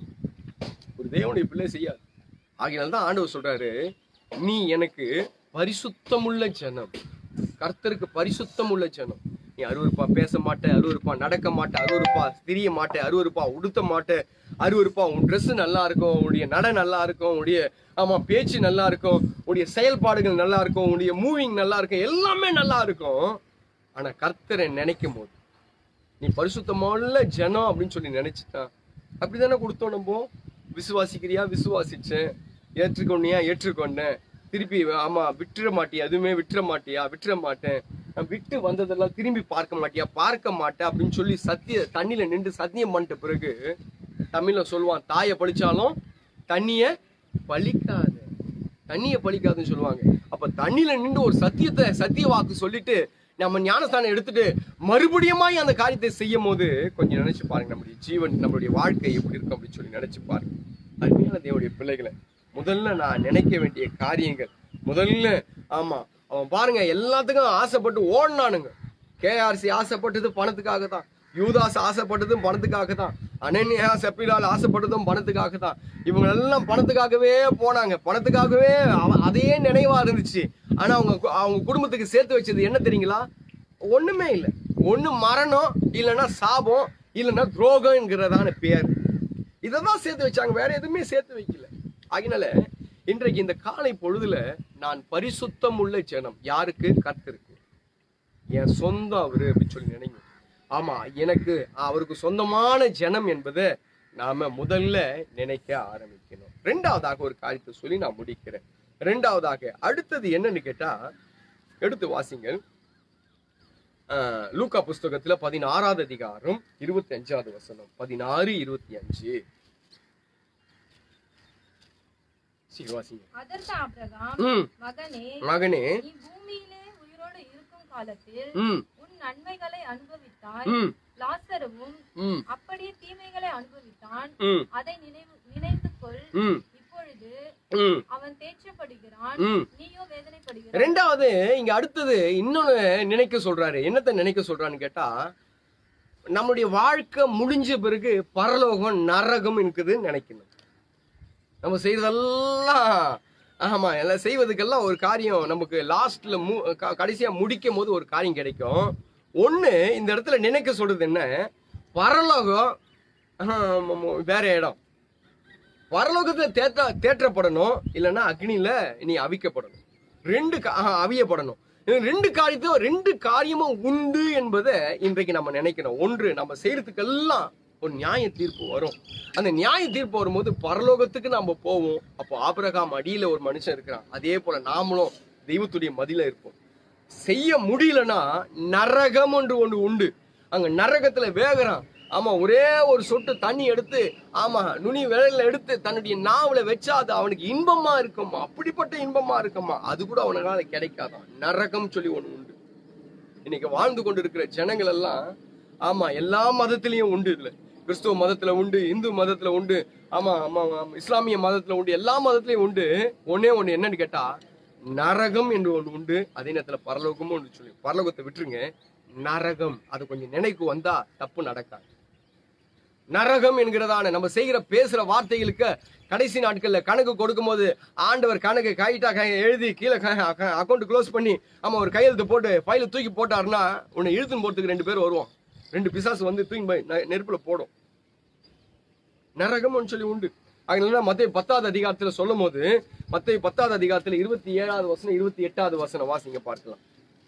ஒரு தேவனுடைய பிள்ளை செய்யாது. ஆகையினால்தான் ஆண்டவர் சொல்றாரு, நீ எனக்கு பரிசுத்தமுள்ள ஜனம், கர்த்தருக்கு பரிசுத்தமுள்ள ஜனம். நீ அருவருப்பா பேச மாட்டே, அருவருப்பா நடக்க மாட்டே, அருவருப்பா திரிய மாட்டே, அருவருப்பா உடுத்த மாட்டே, அருவருப்பா உன் ட்ரெஸ் நல்லா இருக்கும், உன்னுடைய நடை நல்லா இருக்கும், உன்னுடைய பேச்சு நல்லா இருக்கும், உன்னுடைய செயல்பாடுகள் நல்லா இருக்கும், உன்னுடைய மூவிங் நல்லா இருக்கும், எல்லாமே நல்லா இருக்கும். ஆனா கர்த்தரை நினைக்கும் போது நீ பரிசுத்தமுள்ள ஜனம் அப்படின்னு சொல்லி நினைச்சுட்டான். அப்படித்தானே கொடுத்தோம் நம்ம. விசுவாசிக்கிறியா? விசுவாசிச்சேன். ஏற்றுக்கொண்டியா? ஏற்றுக்கொண்டேன். திருப்பி ஆமா விட்டுற மாட்டியா? எதுவுமே விட்டுற மாட்டியா? விட்டுற மாட்டேன். நான் விட்டு வந்ததெல்லாம் திரும்பி பார்க்க மாட்டியா? பார்க்க மாட்டேன் அப்படின்னு சொல்லி தண்ணியில நின்று சத்தியம் பண்ணிட்ட பிறகு தமிழ்ல சொல்லுவான், தாயை பழிச்சாலும் தண்ணிய பழிக்காது, தண்ணிய பழிக்காதுன்னு சொல்லுவாங்க. அப்ப தண்ணியில நின்று ஒரு சத்திய வாக்கு சொல்லிட்டு நம்ம ஞானஸ்தானம் எடுத்துட்டு மறுபடியுமாய் அந்த காரியத்தை செய்யும் போது கொஞ்சம் நினைச்சு பாருங்க, நம்முடைய ஜீவன், நம்மளுடைய வாழ்க்கை எப்படி இருக்கும் அப்படின்னு சொல்லி நினைச்சு பாருங்க. அருமையான தேவனுடைய பிள்ளைகளை, முதல்ல நான் நினைக்க வேண்டிய காரியங்கள், முதல்ல ஆமா அவன் பாருங்க எல்லாத்துக்கும் ஆசைப்பட்டு ஓடினானுங்க. KRC ஆசைப்பட்டது பணத்துக்காக தான், யூதாஸ் ஆசைப்பட்டதும் பணத்துக்காக தான், அனன்யா செப்பிலால் ஆசைப்பட்டதும் பணத்துக்காக தான். இவங்க எல்லாம் பணத்துக்காகவே போனாங்க, பணத்துக்காகவே அதையே நினைவா இருந்துச்சு. ஆனா அவங்க குடும்பத்துக்கு சேர்த்து வச்சது என்ன தெரியுங்களா? ஒண்ணுமே இல்லை. ஒண்ணு மரணம், இல்லைன்னா சாபம், இல்லைன்னா துரோகம்ங்கிறதான பேர். இதான் சேர்த்து வச்சாங்க, வேற எதுவுமே சேர்த்து வைக்கல. அதனால இன்றைக்கு இந்த காலை பொழுதுல நான் பரிசுத்தம் உள்ள ஜனம். யாருக்கு? கர்த்தருக்கு. என் சொந்தம் அவரு அப்படின்னு சொல்லி நினைங்க. ஆமா, எனக்கு அவருக்கு சொந்தமான ஜனம் என்பதை நாம முதல்ல நினைக்க ஆரம்பிக்கணும். ரெண்டாவதாக ஒரு காரியத்தை சொல்லி நான் முடிக்கிறேன். ரெண்டாவதாக அடுத்தது என்னன்னு கேட்டா, எடுத்து வாசிங்கள். லூக்கா புஸ்தகத்துல 16வது அதிகாரம் 25வது வசனம். 16:25. அதற்கு ஆபிரகாம், மகனே, நீ பூமியிலே உயிரோடு இருக்கும் காலத்தில் உன் நன்மைகளை அனுபவித்தாய், லாசருவும் அப்படியே தீமைகளை அனுபவித்தான், அதை நினைத்து கொள். இப்பொழுது அவன் தேற்றப்படுகிறான், நீயோ வேதனைப்படுகிறாய். இரண்டாவது ரெண்டாவது இங்க அடுத்தது இன்னொன்னு நினைக்க சொல்றாரு. என்னத்தை நினைக்க சொல்றான்னு கேட்டா, நம்மளுடைய வாழ்க்கை முடிஞ்ச பிறகு பரலோகம் நரகம் இருக்குதுன்னு நினைக்கணும். நம்ம செய்யறதெல்லாம் ஆமா எல்லாம் செய்வதுக்கெல்லாம் ஒரு காரியம் நமக்கு லாஸ்ட்ல கடைசியா முடிக்கும் போது ஒரு காரியம் கிடைக்கும். ஒண்ணு இந்த இடத்துல நினைக்க சொல்றது என்ன, பரலோகம் வேற இடம், பரலோகத்துல தேற்றப்படணும், இல்லைன்னா அக்னியில நீ அவிக்கப்படணும், அவியப்படணும். ரெண்டு காரியமும் உண்டு என்பதை இன்றைக்கு நம்ம நினைக்கணும். ஒன்று, நம்ம செய்யறதுக்கெல்லாம் ஒரு நியாய தீர்ப்பு வரும். அந்த நியாய தீர்ப்பு வரும்போது பரலோகத்துக்கு நம்ம போவோம். அப்போ ஆபிரகாம் அடியில ஒரு மனுஷன் இருக்கிறான், அதே போல நாமளும் தெய்வத்துடைய மதியில இருப்போம். செய்ய முடியலன்னா நரகம் ஒன்று உண்டு. அங்க நரகத்துல வேகிறான். ஆமா, ஒரே ஒரு சொட்டு தண்ணி எடுத்து நுனி விரல்ல எடுத்து தன்னுடைய நாவல வச்சா அது அவனுக்கு இன்பமா இருக்குமா, அப்படிப்பட்ட இன்பமா இருக்குமா, அது கூட அவனால கிடைக்காதான். நரகம் சொல்லி ஒண்ணு உண்டு. இன்னைக்கு வாழ்ந்து கொண்டு இருக்கிற ஜனங்கள் எல்லாம் எல்லா மதத்திலையும் உண்டு. இதுல கிறிஸ்துவ மதத்துல உண்டு, இந்து மதத்துல உண்டு, இஸ்லாமிய மதத்துல உண்டு, எல்லா மதத்திலையும் உண்டு. ஒன்னே ஒண்ணு என்னன்னு கேட்டா, நரகம் என்று ஒன்று உண்டு. அதே நேரத்துல பரலோகமும் ஒன்று சொல்லி, பரலோகத்தை விட்டுருங்க, நரகம் அது கொஞ்சம் நினைக்கு வந்தா தப்பு நடக்காது. நரகம் என்கிறதான நம்ம செய்கிற பேசுற வார்த்தைகளுக்கு கடைசி நாட்கள்ல கணக்கு கொடுக்கும் போது ஆண்டவர் கணக்கு கைட்டா எழுதி கீழே அக்கௌண்ட் க்ளோஸ் பண்ணி ஒரு கையெழுத்து போட்டு ஃபைல தூக்கி போட்டாருன்னா உன்னை இழுத்துன்னு போறதுக்கு 2 பேர் வருவான். 2 பிசாசு வந்து தூக்கி போய் நெருப்புல போடும். நரகம் சொல்லி உண்டு. அதனால மத்தேயு 10வது அதிகாரத்துல சொல்லும் போது, மத்தேயு 10வது அதிகாரத்துல 27வது வசனம் 28வது வசனம் வாசிங்க பார்க்கலாம்.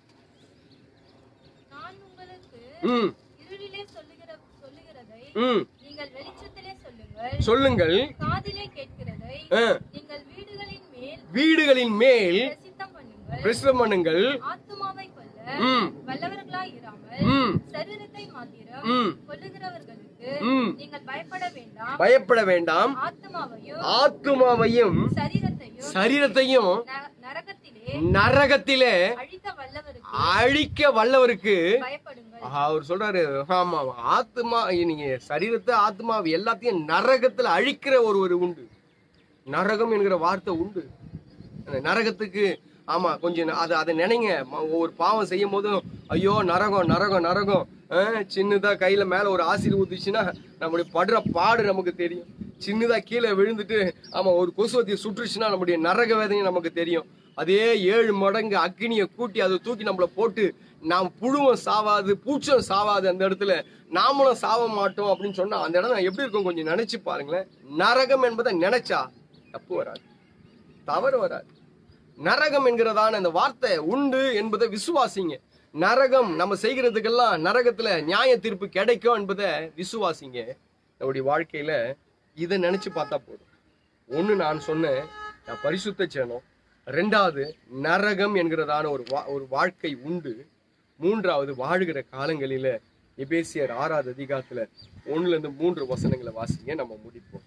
நீங்கள் வெளிச்சத்திலே சொல்லுங்கள், காதிலே கேட்கிறதை நீங்கள் வீடுகளின் மேல் பிரசித்தம் பண்ணுங்கள். ஆத்துமாவை கொல்ல வல்லவர்களாய் இராமல் சரீரத்தை மாத்திரம் கொல்லுகிறவர்களுக்கு நீங்கள் பயப்பட வேண்டாம். ஆத்துமாவையும் சரீரத்தையும் நரகத்திலே அழிக்க வல்லவருக்கு அவர் சொல்றாரு. ஆமா, ஆத்மா நீங்க சரீரத்தை ஆத்மாவை எல்லாத்தையும் நரகத்துல அழிக்கிற ஒருவர் உண்டு. நரகம் என்கிற வார்த்தை உண்டு. நரகத்துக்கு கொஞ்சம் அதை நினைங்க. ஒவ்வொரு பாவம் செய்யும் போதும் ஐயோ நரகம் நரகம் நரகம், சின்னதா கையில மேல ஒரு ஆசிட் ஊத்துச்சுன்னா நம்மளுடைய படுற பாடு நமக்கு தெரியும். சின்னதா கீழே விழுந்துட்டு ஒரு கொசுவத்தியை சுற்றுச்சுன்னா நம்முடைய நரக வேதனை நமக்கு தெரியும். அதே 7 மடங்கு அக்னியை கூட்டி அதை தூக்கி நம்மள போட்டு நாம் புழுவும் சாவாது பூச்சம் சாவாது, அந்த இடத்துல நாமளும் சாவ மாட்டோம் அப்படின்னு சொன்னா அந்த இடம் எப்படி இருக்கும் கொஞ்சம் நினைச்சு பாருங்களேன். நரகம் என்பதை நினைச்சா தப்பு வராது, தவறு வராது. நரகம் என்கிறதான அந்த வார்த்தை உண்டு என்பதை விசுவாசிங்க. நரகம் நம்ம செய்கிறதுக்கெல்லாம் நரகத்துல நியாய தீர்ப்பு கிடைக்கும் என்பதை விசுவாசிங்க. நம்முடைய வாழ்க்கையில இதை நினைச்சு பார்த்தா போதும். ஒண்ணு, நான் சொன்னேன் நான் பரிசுத்த ஜனம். 2வது, நரகம் என்கிறதான ஒரு வாழ்க்கை உண்டு. 3வது, வாழுகிற காலங்களில எபேசியர் 6வது அதிகாரத்துல 1ல 3 வசனங்களை வாசிங்க, நம்ம முடிப்போம்.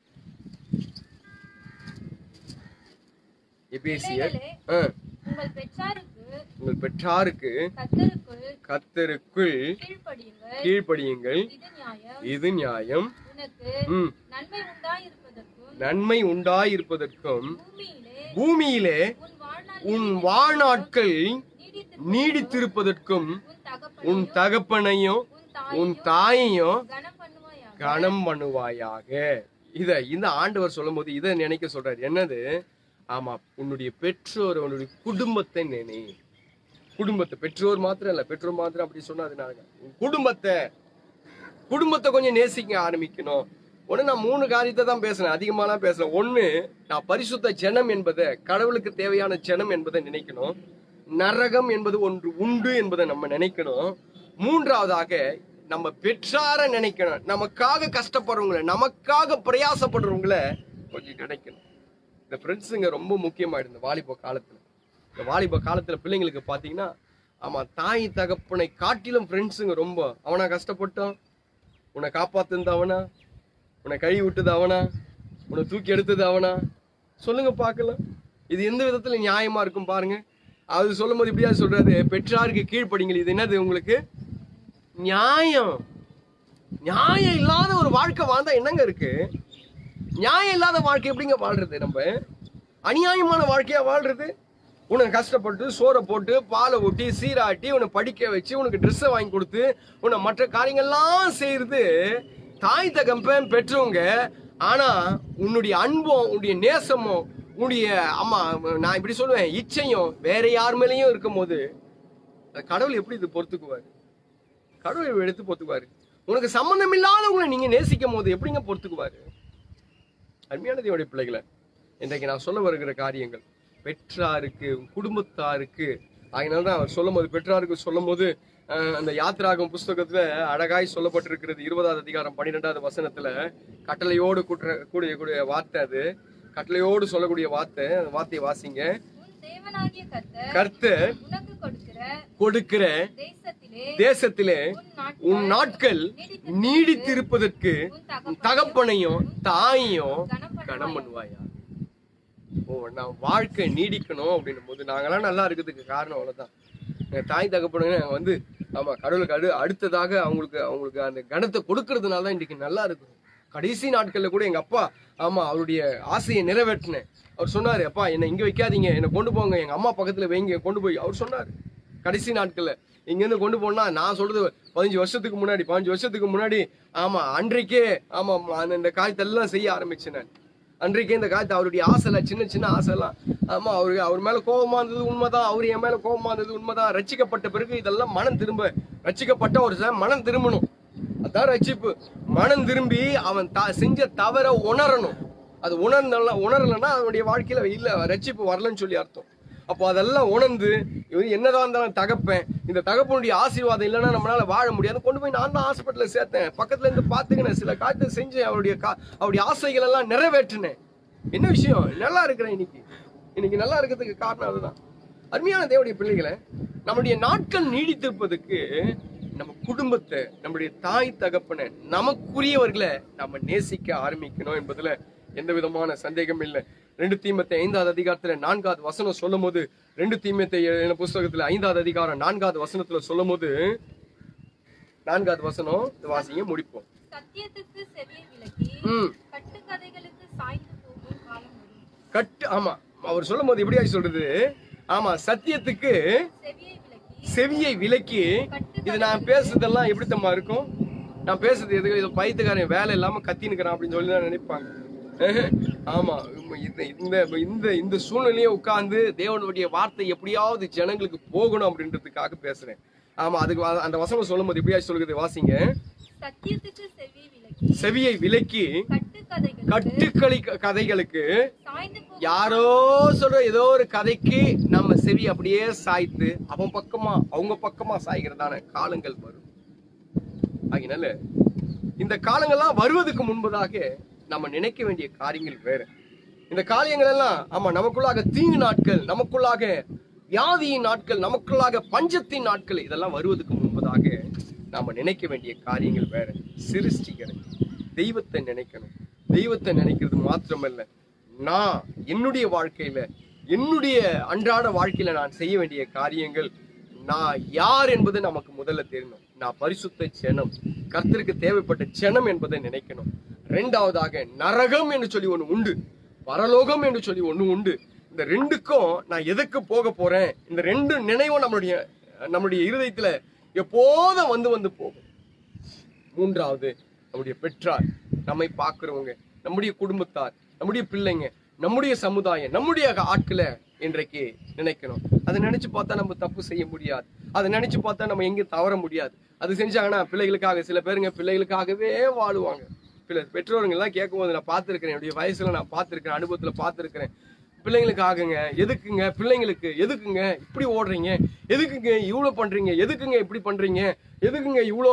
எபேசியர் உங்கள் பெற்றாருக்கு கர்த்தருக்குள் கீழ்ப்படியுங்கள், இது நியாயம். நன்மை உண்டாயிருப்பதற்கும் பூமியிலே உன் வாழ்நாட்கள் நீடித்திருப்பதற்கும் உன் தகப்பனையும் உன் தாயையும் கனம் பண்ணுவாயாக. இந்த ஆண்டவர் சொல்லும் போது இதை நினைக்க சொல்றாரு. என்னது? உன்னுடைய பெற்றோர், உன்னுடைய குடும்பத்தை நினை. குடும்பத்தை, பெற்றோர் மாத்திரம் இல்ல, பெற்றோர் மாத்திரம் அப்படி சொன்னா குடும்பத்தை கொஞ்சம் நேசிக்க ஆரம்பிக்கணும். நான் 3 காரியத்தை தான் பேசுறேன், அதிகமாலாம் பேசுறேன். 1, நான் பரிசுத்த ஜனம் என்பதை, கடவுளுக்கு தேவையான ஜனம் என்பதை நினைக்கணும். நரகம் என்பது ஒன்று உண்டு என்பதை நம்ம நினைக்கணும். 3வதாக நம்ம பெற்றார நினைக்கணும். நமக்காக கஷ்டப்படுறவங்களை, நமக்காக பிரயாசப்படுறவங்களை கொஞ்சம் நினைக்கணும். இந்த ஃப்ரெண்ட்ஸுங்க ரொம்ப முக்கியமாயிடும் இந்த வாலிப காலத்துல. இந்த வாலிப காலத்துல பிள்ளைங்களுக்கு பாத்தீங்கன்னா தாய் தகப்பனை காட்டிலும் ஃப்ரெண்ட்ஸுங்க ரொம்ப. அவனா கஷ்டப்பட்டான், உன்னை காப்பாத்துனது அவனா, உன்னை கழுவி விட்டது அவனா, உன்னை தூக்கி எடுத்தது அவனா? சொல்லுங்க பார்க்கலாம். இது எந்த விதத்துல நியாயமா இருக்கும் பாருங்க. அது சொல்லும் போது இப்படியா சொல்றாரு, பெற்றாருக்கு கீழ்ப்படிங்கள். இது என்னது உங்களுக்கு? நியாயம். நியாயம் இல்லாத ஒரு வாழ்க்கை வாழ்ந்தா என்னங்க இருக்கு? நியாயம் இல்லாத வாழ்க்கை எப்படிங்க வாழ்றது? நம்ம அநியாயமான வாழ்க்கையா வாழ்றது? உனக்கு கஷ்டப்பட்டு சோறை போட்டு பாலை ஊட்டி சீராட்டி உன்னை படிக்க வச்சு உனக்கு ட்ரெஸ்ஸை வாங்கி கொடுத்து உன்னை மற்ற காரியங்கள்லாம் செய்யறது தாய் தகப்பன் பெற்றவங்க. ஆனா உன்னுடைய அன்பும் உன்னுடைய நேசமும் உன்னுடைய அம்மா நான் இப்படி சொல்லுவேன் இச்சையும் வேற யார் மேலேயும் இருக்கும் போது கடவுள் எப்படி இது பொறுத்துக்குவாரு? கடவுள் எடுத்து பொறுத்துக்குவாரு. உனக்கு சம்பந்தம் இல்லாதவங்களை நீங்க நேசிக்கும் போது எப்படிங்க பொறுத்துக்குவாரு? அருமையான தேவனுடைய பிள்ளைகளை, இன்றைக்கு நான் சொல்ல வருகிற காரியங்கள் பெற்றாருக்கு குடும்பத்தாருக்கு. அதனாலதான் அவர் சொல்லும் போது பெற்றாருக்கு சொல்லும் போது அந்த யாத்திராகும் புஸ்தகத்துல அழகாய் சொல்லப்பட்டிருக்கிறது 20வது அதிகாரம் 12வது வசனத்துல கட்டளையோடு கூடிய வார்த்தை. அது கட்டளையோடு சொல்லக்கூடிய வார்த்தை. அந்த வார்த்தையை வாசிங்க. கர்த்தர் கொடுக்கிற தேசத்திலே உன் நாட்கள் நீடித்திருப்பதற்கு தகப்பனையும் தாயையும் கனம் பண்ணுவாயா. நான் வாழ்க்கை நீடிக்கணும் அப்படின்னும் போது நாங்கெல்லாம் நல்லா இருக்கிறதுக்கு காரணம் அவ்வளவுதான். தாய் தகப்பனுங்க ஆமா கடவுளுக்கு அடுத்ததாக அவங்களுக்கு அந்த கனத்தை கொடுக்கறதுனால தான் இன்னைக்கு நல்லா இருக்கும். கடைசி நாட்கள்ல கூட எங்க அப்பா அவருடைய ஆசையை நிறைவேற்றினேன். அவர் சொன்னாரு, அப்பா என்னை இங்க வைக்காதீங்க, என்னை கொண்டு போங்க எங்க அம்மா பக்கத்துல வைங்க கொண்டு போய். அவர் சொன்னாரு கடைசி நாட்கள்ல இங்க இருந்து கொண்டு போனா, நான் சொல்றது 15 வருஷத்துக்கு முன்னாடி அன்றைக்கே இந்த காரியத்தெல்லாம் செய்ய ஆரம்பிச்சேன் நான். அன்றைக்கே இந்த காலத்து அவருடைய ஆசைல சின்ன ஆசைலாம் அவர் மேல கோபமா இருந்தது உண்மைதான், அவரு என் மேல கோபமா இருந்தது உண்மைதான். ரட்சிக்கப்பட்ட பிறகு இதெல்லாம் மனம் திரும்ப, ரட்சிக்கப்பட்ட ஒரு மனம் திரும்பணும், அதான் ரட்சிப்பு. மனம் திரும்பி அவன் செஞ்ச தவற உணரணும். அது உணரலன்னா அவனுடைய வாழ்க்கையில இல்ல ரட்சிப்பு வரலன்னு சொல்லி அர்த்தம். அப்போ அதெல்லாம் உணர்ந்து என்னதான் இருந்தாலும் தகப்பேன், இந்த தகப்பனுடைய ஆசீர்வாதம் இல்லைன்னா நம்மளால வாழ முடியாது. கொண்டு போய் நான் தான் ஹாஸ்பிட்டல்ல சேர்த்தேன், பக்கத்துல இருந்து பாத்துக்கினேன், சில காரியத்தை செஞ்சேன், அவருடைய ஆசைகள் எல்லாம் நிறைவேற்றினேன். என்ன விஷயம், நல்லா இருக்கிறேன் இன்னைக்கு நல்லா இருக்கிறதுக்கு காரணம் அதுதான். அருமையான தேவனுடைய பிள்ளைகளை, நம்முடைய நாட்கள் நீடித்திருப்பதுக்கு நம்ம குடும்பத்தை, நம்முடைய தாய் தகப்பனை, நமக்குரியவர்களை நம்ம நேசிக்க ஆரம்பிக்கணும் என்பதுல எந்த விதமான சந்தேகம் இல்லை. 2 தீமோத்தேயு 5வது அதிகாரத்துல 4வது வசனம் சொல்லும் போது, 2 தீமோத்தேயு புஸ்தகத்துல 5வது அதிகாரம் 4வது வசனத்துல சொல்லும் போது, 4வது வசனம் வாசிங்க முடிப்போம். சத்தியத்துக்கு செவியை விலக்கி கட்டுக்கதைகளுக்கு சாய்ந்து போகும் காலம் வரும். அவர் சொல்லும் போது எப்படியா சொல்றது? சத்தியத்துக்கு செவியை விலக்கி. இது நான் பேசுறதெல்லாம் எப்படித்தம்மா இருக்கும்? நான் பேசுறது எதுக்கு? இது பைத்துக்காரன் வேலை இல்லாம கத்தினுக்கிறான் அப்படின்னு சொல்லி தான் நினைப்பாங்க. இந்த சூழ்நிலையை உட்கார்ந்து தேவனுடைய வார்த்தை எப்படியாவது ஜனங்களுக்கு போகணும் அப்படின்றதுக்காக பேசுறேன். அதுக்கு அந்த வசனம் சொல்லும் போது எப்படியா சொல்லுது, வாசிங்க. செவியை விலக்கி கதைகளுக்கு யாரோ சொல்ற ஏதோ ஒரு கதைக்கு நம்ம செவி அப்படியே சாய்த்து அவங்க பக்கமா சாய்கிறதான காலங்கள் வரும். அதனால இந்த காலங்கள்லாம் வருவதற்கு முன்பதாக நம்ம நினைக்க வேண்டிய காரியங்கள் வேற. இந்த காரியங்கள் எல்லாம் நமக்குள்ளாக தீங்கு நாட்கள், நமக்குள்ளாக வியாதியின் நாட்கள், நமக்குள்ளாக பஞ்சத்தின் நாட்கள், இதெல்லாம் வருவதற்கு முன்பதாக நாம நினைக்க வேண்டிய காரியங்கள் வேற. சிருஷ்டிகரை தெய்வத்தை நினைக்கணும். தெய்வத்தை நினைக்கிறது மாத்திரமல்ல, நான் என்னுடைய வாழ்க்கையில, என்னுடைய அன்றாட வாழ்க்கையில நான் செய்ய வேண்டிய காரியங்கள், நான் யார் என்பது நமக்கு முதல்ல தெரியணும். நான் பரிசுத்த ஜனம், கர்த்தருக்கு தேவைப்பட்ட ஜனம் என்பதை நினைக்கணும். 2வதாக நரகம் என்று சொல்லி ஒண்ணு உண்டு, பரலோகம் என்று சொல்லி ஒண்ணு உண்டு. இந்த 2க்கும் நான் எதுக்கு போக போறேன், இந்த 2 நினைவும் நம்முடைய இருதயத்துல எப்போதும் வந்து போகும். 3வது நம்முடைய பெற்றார், நம்மை பார்க்கிறவங்க, நம்முடைய குடும்பத்தார், நம்முடைய பிள்ளைங்க, நம்முடைய சமுதாயம், நம்முடைய ஆட்களை இன்றைக்கு நினைக்கணும். அதை நினைச்சு பார்த்தா நம்ம தப்பு செய்ய முடியாது. அதை நினைச்சு பார்த்தா நம்ம எங்கேயும் தவற முடியாது. அது செஞ்சாங்கன்னா பிள்ளைகளுக்காக, சில பேருங்க பிள்ளைகளுக்காகவே வாழுவாங்க. பெற்றோருங்கெல்லாம் கேட்கும்போது நான் பார்த்துருக்கிறேன், என்னுடைய வயசுல நான் பார்த்துருக்கிறேன், அனுபவத்துல பார்த்துருக்கிறேன். பிள்ளைங்களுக்காகங்க எதுக்குங்க, பிள்ளைங்களுக்கு எதுக்குங்க இப்படி ஓடுறீங்க, எதுக்குங்க இவ்வளோ பண்றீங்க, எதுக்குங்க இப்படி பண்றீங்க, எதுக்குங்க இவ்வளோ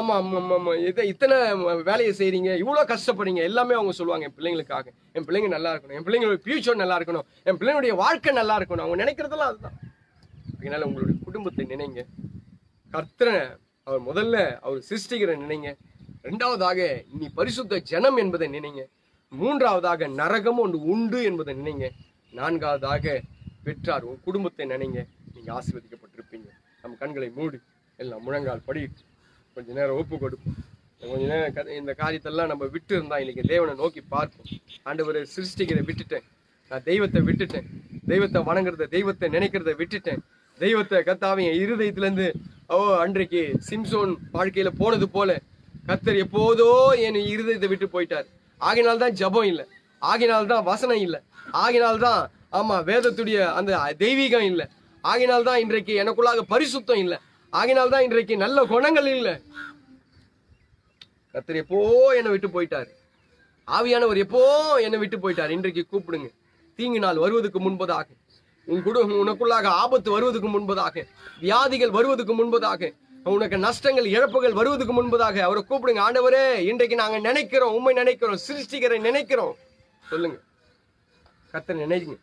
இத்தனை வேலையை செய்றீங்க, இவ்வளோ கஷ்டப்படுறீங்க, எல்லாமே அவங்க சொல்லுவாங்க. என் பிள்ளைங்களுக்காக, என் பிள்ளைங்க நல்லா இருக்கணும், என் பிள்ளைங்களோட ஃபியூச்சர் நல்லா இருக்கணும், என் பிள்ளைங்களுடைய வாழ்க்கை நல்லா இருக்கணும், அவங்க நினைக்கிறதெல்லாம் அதுதான். அதனால உங்களுடைய குடும்பத்தை நினைங்க, கர்த்தரை அவர் முதல்ல அவர் சிருஷ்டிகரை நினைங்க. 2வதாக நீ பரிசுத்த ஜனம் என்பதை நினைங்க. 3வதாக நரகம் ஒன்று உண்டு என்பதை நினைங்க. 4வதாக பெற்றார் உன் குடும்பத்தை நினைங்க. நீங்க ஆசீர்வதிக்கப்பட்டிருப்பீங்க. நம்ம கண்களை மூடி எல்லாம் முழங்கால் படி கொஞ்ச நேரம் ஒப்பு கொடுப்போம். கொஞ்ச நேரம் இந்த காரியத்தெல்லாம் நம்ம விட்டு இருந்தா இன்னைக்கு தேவனை நோக்கி பார்ப்போம். ஆண்டவரை சிருஷ்டிகரை விட்டுட்டேன், நான் தெய்வத்தை விட்டுட்டேன், தெய்வத்தை வணங்குறத, தெய்வத்தை நினைக்கிறத விட்டுட்டேன். தெய்வத்தை கர்த்தாவே என் இருதயத்திலிருந்து அன்றைக்கு சிம்சோன் வாழ்க்கையில போனது போல கர்த்தர் எப்போதோ என் இருதயத்தை விட்டு போயிட்டார். ஆகினால்தான் ஜபம் இல்லை, ஆகினால்தான் வசனம் இல்லை, ஆகினால்தான் வேதத்துடைய அந்த தெய்வீகம் இல்லை, ஆகினால்தான் இன்றைக்கு எனக்குள்ளாக பரிசுத்தம் இல்லை, ஆகினால்தான் இன்றைக்கு நல்ல குணங்கள் இல்லை. கர்த்தர் எப்போ என்னை விட்டு போயிட்டார். ஆவியானவர் எப்போ என்னை விட்டு போயிட்டார். இன்றைக்கு கூப்பிடுங்க. தீங்கு நாள் வருவதற்கு முன்பதாக, உனக்குள்ளாக ஆபத்து வருவதற்கு முன்பதாக, வியாதிகள் வருவதற்கு முன்பதாக, உனக்கு நஷ்டங்கள் இழப்புகள் வருவதற்கு முன்பதாக அவரை கூப்பிடுங்க. ஆண்டவரே, இன்றைக்கு நாங்க நினைக்கிறோம், உண்மை நினைக்கிறோம், சிருஷ்டிகரை நினைக்கிறோம். சொல்லுங்க, கர்த்தரை நினைங்க.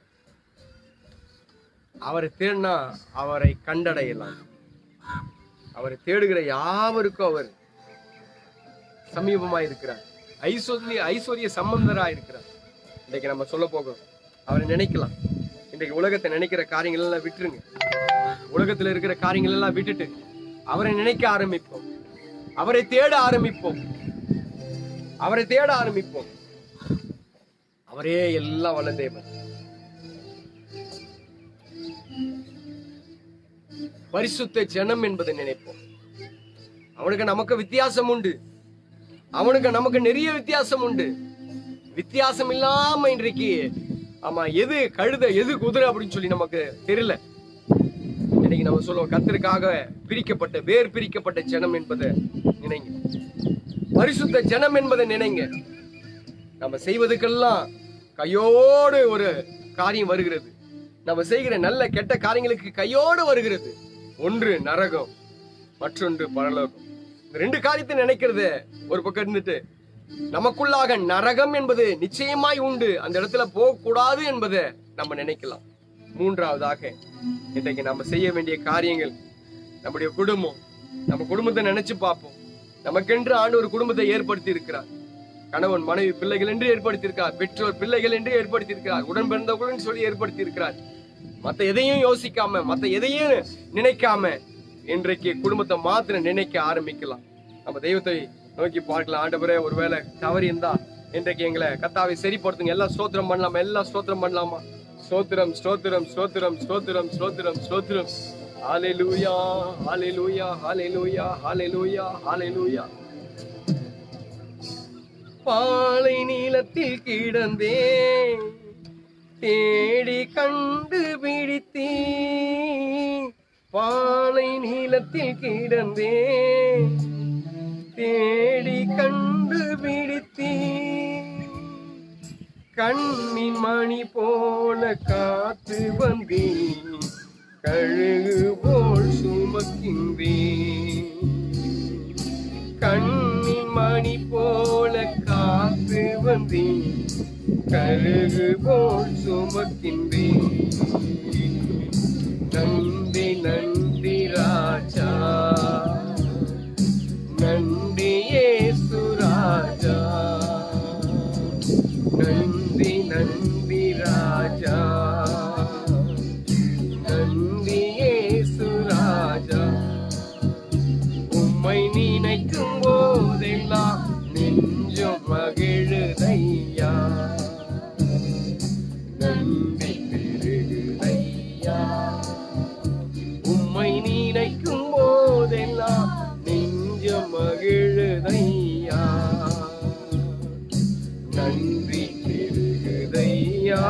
அவரை தேடினா அவரை கண்டடையலாம். அவரை தேடுகிற யாவருக்கும் அவர் சமீபமாய் இருக்கிறார். ஐஸ்வர்ய சம்பந்தராய் இருக்கிறார். இன்றைக்கு நம்ம சொல்ல போகிறோம், அவரை நினைக்கலாம். இன்றைக்கு உலகத்தை நினைக்கிற காரியங்கள் எல்லாம் விட்டுருங்க. உலகத்துல இருக்கிற காரியங்கள் எல்லாம் விட்டுட்டு அவரை நினைக்க ஆரம்பிப்போம். அவரை தேட ஆரம்பிப்போம். அவரை தேட ஆரம்பிப்போம். அவரே எல்லாம் வல்ல தேவன். பரிசுத்த ஜனம் என்பதை நினைப்போம். அவனுக்கு நமக்கு வித்தியாசம் உண்டு. அவனுக்கு நமக்கு நிறைய வித்தியாசம் உண்டு. வித்தியாசம் இல்லாம இன்றைக்கு எது கழுத எது குதிரை அப்படின்னு சொல்லி நமக்கு தெரியல. இன்னைக்கு நம்ம சொல்லுவோம், கர்த்தருக்காக பிரிக்கப்பட்ட வேர் பிரிக்கப்பட்ட ஜனம் என்பதை நினைங்க. பரிசுத்த ஜனம் என்பதை நினைங்க. நம்ம செய்வதற்கெல்லாம் கையோடு ஒரு காரியம் வருகிறது. நம்ம செய்கிற நல்ல கெட்ட காரியங்களுக்கு கையோடு வருகிறது. ஒன்று நரகம், மற்றொன்று பரலோகம். இந்த ரெண்டு காரியத்தை நினைக்கிறது ஒரு பக்கம் இருந்துட்டு, நமக்குள்ளாக நரகம் என்பது நிச்சயமாய் உண்டு, அந்த இடத்துல போகக்கூடாது என்பதை நம்ம நினைக்கலாம். மூன்றாவதாக, இன்றைக்கு நம்ம செய்ய வேண்டிய காரியங்கள், நம்முடைய குடும்பம். நம்ம குடும்பத்தை நினைச்சு பார்ப்போம். நமக்கென்று ஆண்டு ஒரு குடும்பத்தை ஏற்படுத்தி இருக்கிறார். கணவன் மனைவி பிள்ளைகள் என்று ஏற்படுத்தி இருக்கிறார். பெற்றோர் பிள்ளைகள் என்று ஏற்படுத்தி இருக்கிறார். உடன் பிறந்தவர்கள் சொல்லி ஏற்படுத்தி இருக்கிறார். மத்த எதையும் யோசிக்காம, மத்த எதையும் நினைக்காம இன்றைக்கு குடும்பத்தை மாத்திரம் நினைக்க ஆரம்பிக்கலாம். நம்ம தெய்வத்தை நோக்கி பார்க்கலாம். ஆண்டவரே, ஒருவேளை தவறி இருந்தா இன்றைக்கு எங்களை கர்த்தாவை சரிப்படுத்துங்க. எல்லாம் ஸ்தோத்திரம் பண்ணலாமா? எல்லாம் ஸ்தோத்திரம் பண்ணலாமா? ஸ்தோத்திரம், ஸ்தோத்திரம், ஸ்தோத்திரம், ஸ்தோத்திரம், ஸ்தோத்திரம், ஸ்தோத்திரம். ஹல்லேலூயா, ஹல்லேலூயா, ஹல்லேலூயா, ஹல்லேலூயா, ஹல்லேலூயா. பாலை நீளத்தில் கிடந்தே தேடி கண்டுபிடித்தே, பாலை நீளத்தில் கிடந்தே தேடி கண்டுபிடித்தே, கண்ணின் மணி போல காத்து வந்தே, கழுகு போல் சுமக்கின்றே, கண்ணின் மணி போல காத்து வந்தே, கழுகு போல் சுமக்கின்றே. நன்றி நன்றி ராஜா, நன்றி இயேசு ராஜா, நன்றி நன்றி ராஜா, நன்றி இயேசு ராஜா. உம்மை நினைக்கும் போதெல்லாம் நெஞ்சம் மகிழுதையா, நன்றி பெருகுதையா. உம்மை நினைக்கும் போதெல்லாம் நெஞ்சம் மகிழுதையா, நன்றி பெருகுதையா.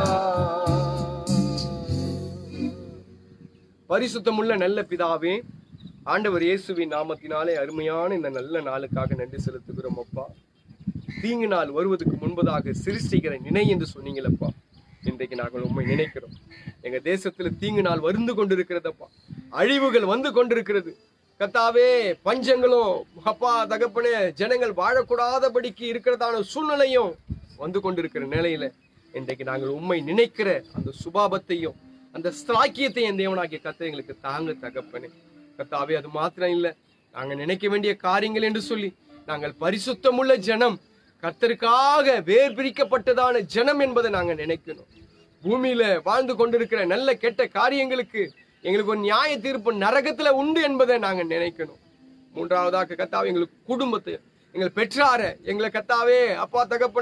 பரிசுத்தமுள்ள நல்ல பிதாவே, ஆண்டவர் இயேசுவின் நாமத்தினாலே அருமையான இந்த நல்ல நாளுக்காக நன்றி செலுத்துகிறோம் அப்பா. தீங்கு நாள் வருவதற்கு முன்பதாக சிருஷ்டிக்கிற நினை என்று சொன்னீங்களப்பா. இன்றைக்கு நாங்கள் உண்மை நினைக்கிறோம். எங்க தேசத்துல தீங்கு நாள் வந்து கொண்டிருக்கிறதப்பா. அழிவுகள் வந்து கொண்டிருக்கிறது கர்த்தாவே. பஞ்சங்களும் அப்பா தகப்பனே, ஜனங்கள் வாழக்கூடாதபடிக்கு இருக்கிறதான சூழ்நிலையும் வந்து கொண்டிருக்கிற நிலையில இன்றைக்கு நாங்கள் உண்மை நினைக்கிற அந்த சுபாபத்தையும் அந்த ஸ்லாக்கியத்தையும் என் தேவனாகிய கர்த்தர் எங்களுக்கு தாங்க தகப்பனே. கர்த்தாவே, அது மாத்திரம் இல்லை, நாங்க நினைக்க வேண்டிய காரியங்கள் என்று சொல்லி நாங்கள் பரிசுத்தமுள்ள ஜனம், கர்த்தருக்காக வேர் பிரிக்கப்பட்டதான ஜனம் என்பதை நாங்க நினைக்கணும். பூமியில வாழ்ந்து கொண்டிருக்கிற நல்ல கெட்ட காரியங்களுக்கு எங்களுக்கு ஒரு நியாய தீர்ப்பு நரகத்துல உண்டு என்பதை நாங்க நினைக்கணும். மூன்றாவதாக கர்த்தாவே, எங்களுக்கு குடும்பத்தை, எங்கள் பெற்றார, எங்களை கர்த்தாவே அப்பா தகப்பனே,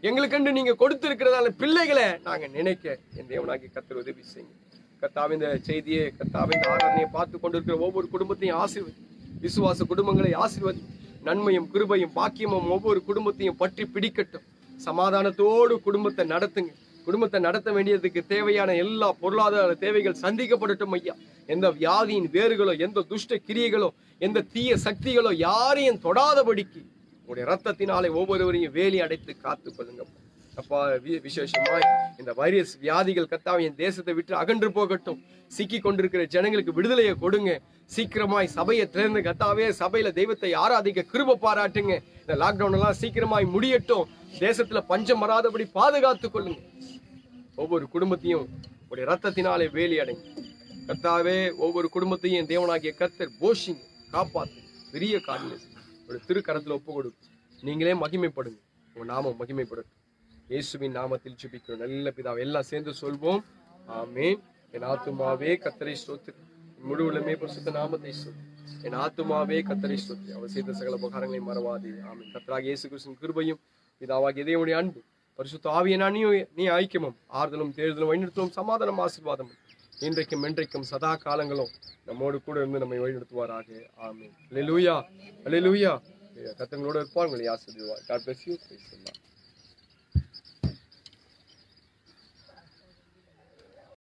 எங்களுக்கென்று நீங்க கொடுத்திருக்கிறதால பிள்ளைகளை நாங்க நினைக்க என் தேவனாகிய கர்த்தர் உதவி செய்யுங்க. கர்த்தாவே இந்த செய்தியை, கர்த்தாவே இந்த ஆராதனையை பார்த்து கொண்டிருக்கிற ஒவ்வொரு குடும்பத்தையும் ஆசீர்வதி. விசுவாச குடும்பங்களை ஆசீர்வதி. நன்மையும் கிருபையும் பாக்கியமும் ஒவ்வொரு குடும்பத்தையும் பற்றி பிடிக்கட்டும். சமாதானத்தோடு குடும்பத்தை நடத்துங்க. குடும்பத்தை நடத்த வேண்டியதுக்கு தேவையான எல்லா பொருளாதார தேவைகள் சந்திக்கப்படட்டும் ஐயா. எந்த வியாதியின் வேர்களோ, எந்த துஷ்ட கிரியைகளோ, எந்த தீய சக்திகளோ யாரையும் தொடாதபடிக்கு உங்களுடைய ரத்தத்தினாலே ஒவ்வொருவரையும் வேலி அடைத்து காத்து கொள்ளுங்க அப்பா. விசேஷமாய் இந்த வைரஸ் வியாதிகள் கர்த்தாவே என் தேசத்தை விட்டு அகன்று போகட்டும். சிக்கி கொண்டிருக்கிற ஜனங்களுக்கு விடுதலையை கொடுங்க. சீக்கிரமாய் சபையை திறந்து கர்த்தாவே சபையில தெய்வத்தை ஆராதிக்க கிருபை பாராட்டுங்க. இந்த லாக்டவுன் எல்லாம் சீக்கிரமாய் முடியட்டும். தேசத்துல பஞ்சம் வராதபடி பாதுகாத்துக் கொள்ளுங்க. ஒவ்வொரு குடும்பத்தையும் உடைய ரத்தத்தினாலே வேலி அடைங்க கர்த்தாவே. ஒவ்வொரு குடும்பத்தையும் தேவனாகிய கர்த்தர் போஷிங்க, காப்பாத்து. பெரிய காரியம் ஒரு திருக்கரத்துல ஒப்பு கொடுக்கும். நீங்களே மகிமைப்படுங்க. உங்க நாமம் மகிமைப்படட்டும். இயேசுவின் நாமத்தில் ஜெபிக்கிறோம் நல்ல பிதாவே. எல்லாம் சேர்ந்து சொல்வோம் ஆமென். என் ஆத்துமாவே கர்த்தரை ஸ்தோத்திரி, முழு உள்ளமே பரிசுத்த நாமத்தை ஸ்தோத்திரி. என் ஆத்துமாவே கர்த்தரை ஸ்தோத்திரி, அவர் செய்த சகல உபகாரங்களை மறவாதே. ஆமென். கர்த்தராகிய இயேசு கிறிஸ்துவின் கிருபையும் பிதாவாகிய தேவனுடைய அன்பு பரிசுத்த ஆவியின் நீ ஐக்கியமும் ஆறுதலும் தேர்தலும் வழிநடத்தலும் சமாதானம் ஆசீர்வாதமும் இன்றைக்கும் என்றைக்கும் சதா காலங்களும் நம்மோடு கூட இருந்து நம்மை வழிநடத்துவாராக. ஆமென். அல்லேலூயா, அல்லேலூயா. கர்த்தர்களோடு இருப்பார், உங்களை ஆசீர்வதிப்பார். God bless you. Praise the Lord.